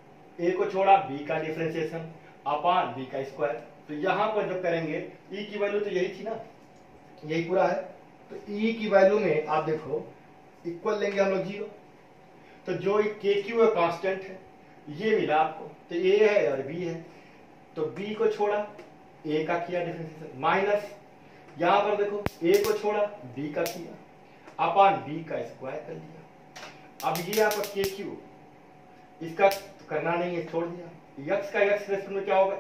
A: ए को छोड़ा, बी का डिफरेंशिएशन, अपान बी का स्क्वायर। तो यहां पर जब करेंगे, ई की वैल्यू तो यही थी ना, यही पूरा है, तो ई की वैल्यू में आप देखो इक्वल लेंगे हम लोग 0, तो जो के क्यू है कांस्टेंट है, ये मिला आपको, तो ए है और बी है, तो बी को छोड़ा, ए का किया डिफरेंशिएशन, माइनस यहां पर देखो ए को छोड़ा, बी का किया, अपान बी का स्क्वायर कर दिया। अब ये यहाँ पर के क्यू, इसका करना नहीं है, छोड़ दिया, यक्स का यक्स रेस्पेक्ट में क्या होगा,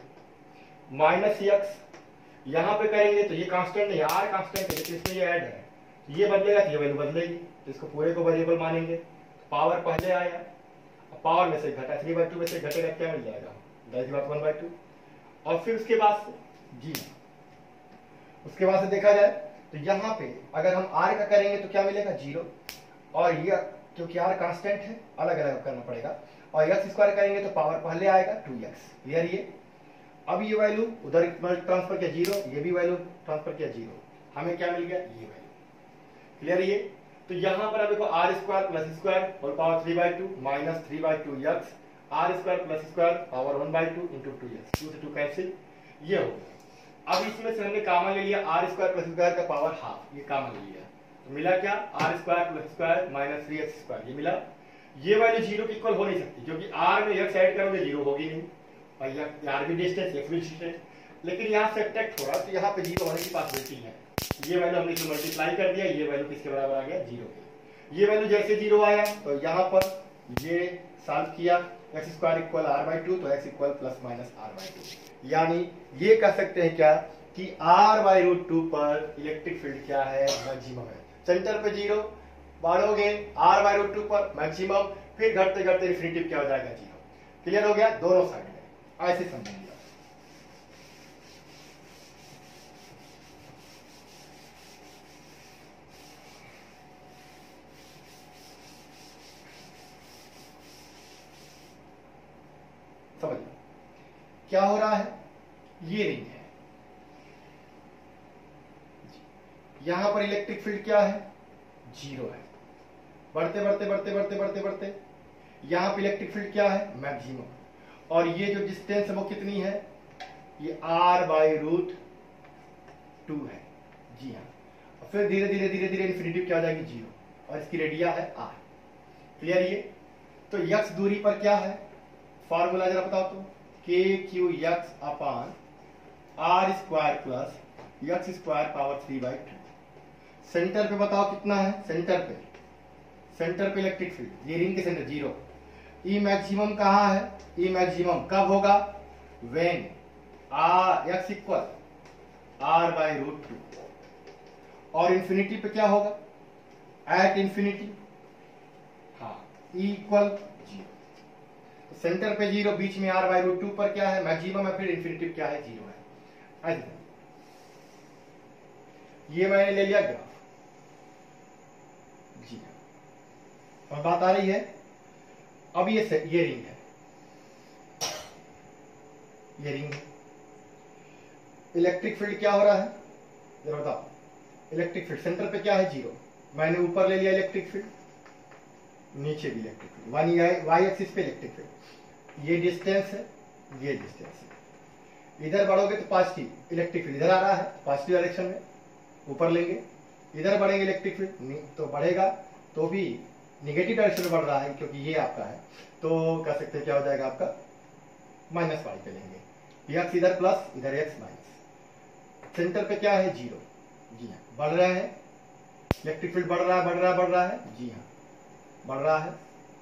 A: 1 माइनस यक्स, यहां पे करेंगे तो ये कांस्टेंट नहीं, आर कांस्टेंट है, लेकिन इसमें ये ऐड है, ये बदलेगा तो ये वैल्यू बदलेगी, तो इसको पूरे को वेरिएबल मानेंगे। पावर पहले आया, पावर में से घटा, 3/2 में से घटेगा, क्या मिल जाएगा, 1/2, और फिर उसके बाद से जी, उसके बाद से देखा जाए तो यहाँ पे अगर हम r का करेंगे तो क्या मिलेगा, 0, और ये क्योंकि r कांस्टेंट है अलग अलग करना पड़ेगा, और x स्क्वायर करेंगे तो पावर पहले आएगा 2x। क्लियर? ये अब ये वैल्यू उधर ट्रांसफर किया 0, ये भी वैल्यू ट्रांसफर किया 0, हमें क्या मिल गया, ये वैल्यू। क्लियर? ये तो यहाँ पर अब देखो are square plus square whole power 3/2 minus 3/2 x, r square plus square power 1/2 into 2x, 2 से 2 कैंसिल, ये हो गया। अब इसमें से हमने कॉमन ले लिया, आर स्क्वायर प्लस स्क्वायर का पावर हाफ, ये कॉमन ले लिया, तो मिला क्या, r square plus square minus 3x square, ये मिला। ये वैल्यू 0 की इक्वल हो नहीं सकती, क्योंकि r में x ऐड करोगे 0 होगी नहीं, और r भी डिस्टेंस, x भी डिस्टेंस, लेकिन यहाँ सब्ट्रैक्ट हो रहा, तो यहाँ पे 0 होने की पॉसिबिलिटी है। ये वैल्यू हमने इसमें मल्टीप्लाई कर दिया, ये वैल्यू किसके बराबर आ गया, 0 के। ये वैल्यू जैसे 0 आया तो यहाँ पर ये सॉल्व किया, x स्क्वायर इक्वल r/2, तो x equal plus minus r/2, यानी ये कह सकते हैं क्या कि r/2 पर इलेक्ट्रिक फील्ड क्या है, मैक्सिमम है। सेंटर पे 0, बढ़ोगे r/2 पर मैक्सिमम, फिर घटते घटते इन्फिनिटी क्या हो जाएगा, 0। क्लियर हो गया? दोनों साइड में ऐसे समझेंगे। समझ क्या हो रहा है, ये रिंग है, यहां पर इलेक्ट्रिक फील्ड क्या है, 0 है, बढ़ते बढ़ते बढ़ते बढ़ते बढ़ते बढ़ते यहां पर इलेक्ट्रिक फील्ड क्या है, मैक्सिमम, और ये जो डिस्टेंस है वो कितनी है, ये r/√2 है, जी हाँ, और फिर धीरे धीरे धीरे धीरे इन्फिनिटी क्या हो जाएगी, 0, और इसकी रेडिया है r। क्लियर? ये तो x दूरी पर क्या है, फॉर्मूला जरा बताओ तो, के Q x upon are square plus x square power 3/2। Center पे बताओ कितना है, सेंटर पे इलेक्ट्रिक फील्ड, ये रिंग के सेंटर 0। ई मैक्सिमम कहाँ है, ई मैक्सिमम कब होगा, व्हेन एक्स इक्वल r/√2, और इन्फिनिटी पे क्या होगा, एट इन्फिनिटी, हाँ, ई इक्वल 0। सेंटर पे 0, बीच में r/√2 पर क्या है मैक्सिमम है, फिर इन्फिनिटी क्या है 0 है। ऐसे ये मैंने ले लिया ग्राफ जी। और बात आ रही है अब ये रिंग है, ये रिंग है। इलेक्ट्रिक फील्ड क्या हो रहा है जरा बताओ। इलेक्ट्रिक फील्ड सेंटर पे क्या है 0, मैंने ऊपर ले लिया इलेक्ट्रिक फील्ड, नीचे भी इलेक्ट्रिक फील्ड, वाई एक्सिस पे इलेक्ट्रिक फील्ड। ये डिस्टेंस है, ये डिस्टेंस है। इधर बढ़ोगे तो पॉजिटिव इलेक्ट्रिक फील्ड इधर आ रहा है पॉजिटिव डायरेक्शन में, ऊपर लेंगे। इधर बढ़ेंगे इलेक्ट्रिक फील्ड तो बढ़ेगा, तो भी निगेटिव डायरेक्शन में बढ़ रहा है क्योंकि ये आपका है, तो कह सकते हैं क्या हो जाएगा आपका -y पे लेंगे। x इधर प्लस, इधर x माइनस। सेंटर पे क्या है 0 जी हाँ, बढ़ रहा है इलेक्ट्रिक फील्ड, बढ़ रहा है बढ़ रहा है बढ़ रहा है जी हाँ, बढ़ रहा है।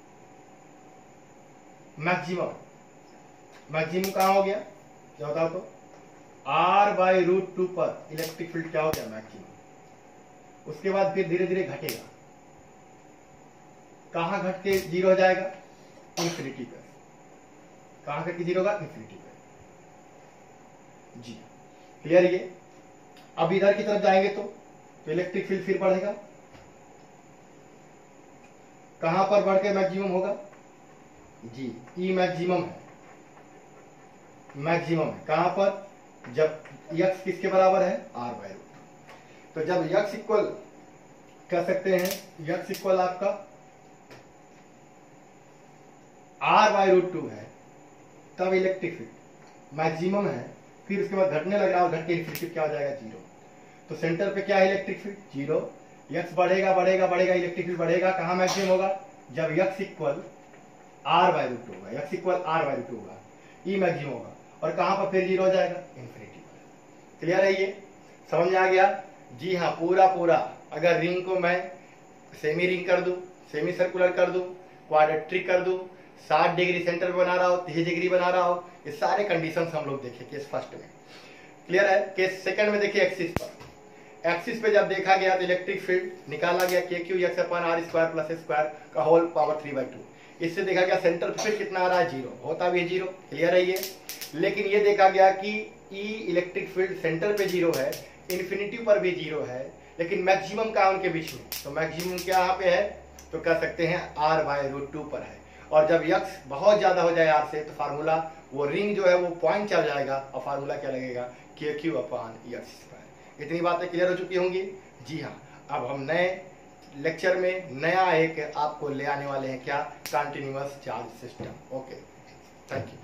A: मैक्सिमम कहां हो गया क्या बताओ तो, r/√2 पर इलेक्ट्रिक फील्ड क्या हो गया मैक्सिमम। उसके बाद फिर धीरे धीरे घटेगा, कहां घट के 0 हो जाएगा इन्फिनिटी पर। कहां घट के 0 होगा इन्फिनिटी पर जी। क्लियर ये। अब इधर की तरफ जाएंगे तो इलेक्ट्रिक फील्ड फिर बढ़ेगा, कहां पर बढ़ के मैक्सिमम होगा जी, ई मैक्सिमम है, मैक्सिमम है कहां पर, जब x किसके बराबर है r/√2। तो जब x इक्वल कह सकते हैं x इक्वल आपका r/√2 है, तब इलेक्ट्रिक फील्ड मैक्सिमम है, फिर उसके बाद घटने लग रहा है और घट के इन्फिनिटी क्या हो जाएगा 0। तो सेंटर पे क्या है इलेक्ट्रिक फील्ड 0, x बढ़ेगा बढ़ेगा बढ़ेगा, इलेक्ट्रिक फील्ड बढ़ेगा, कहां मैक्सिमम होगा जब x इक्वल r/√2 होगा, x इक्वल r/√2 होगा, ई मैक्सिमम होगा, और कहां पर फिर 0 हो जाएगा इन्फिनिटी पर। क्लियर है ये, समझ में आ गया जी हाँ। पूरा पूरा अगर रिंग को मैं सेमी रिंग कर दूं, सेमी सर्कुलर कर दूं, क्वाड्रेटिक कर दूं, 60 डिग्री सेंटर पे बना रहा हो, 30 डिग्री बना रहा हो, ये सारे कंडीशंस हम लोग देखे केस फर्स्ट में। क्लियर है। केस सेकंड में देखिए एक्सिस पर, एक्सिस पे जब देखा गया तो इलेक्ट्रिक फील्ड निकाला गया kq(x/r²+s² का होल पावर 3/2। इससे देखा गया सेंटर फील्ड कितना आ रहा है 0, होता भी 0। क्लियर है ये। लेकिन ये देखा गया कि ई इलेक्ट्रिक फील्ड सेंटर पे 0 है, इन्फिनिटी पर भी 0 है, लेकिन मैक्सिमम क्या उनके बीच में, तो मैक्सिमम क्या यहाँ पे है, तो कह सकते हैं r/√2 पर है। और जब x बहुत ज्यादा हो जाए r से, तो फार्मूला वो रिंग जो है वो पॉइंट चल जाएगा और फार्मूला क्या लगेगा kq/x²। इतनी बातें क्लियर हो चुकी होंगी जी हाँ। अब हम नए लेक्चर में नया एक आपको ले आने वाले हैं क्या, continuous charge system. Okay, thank you.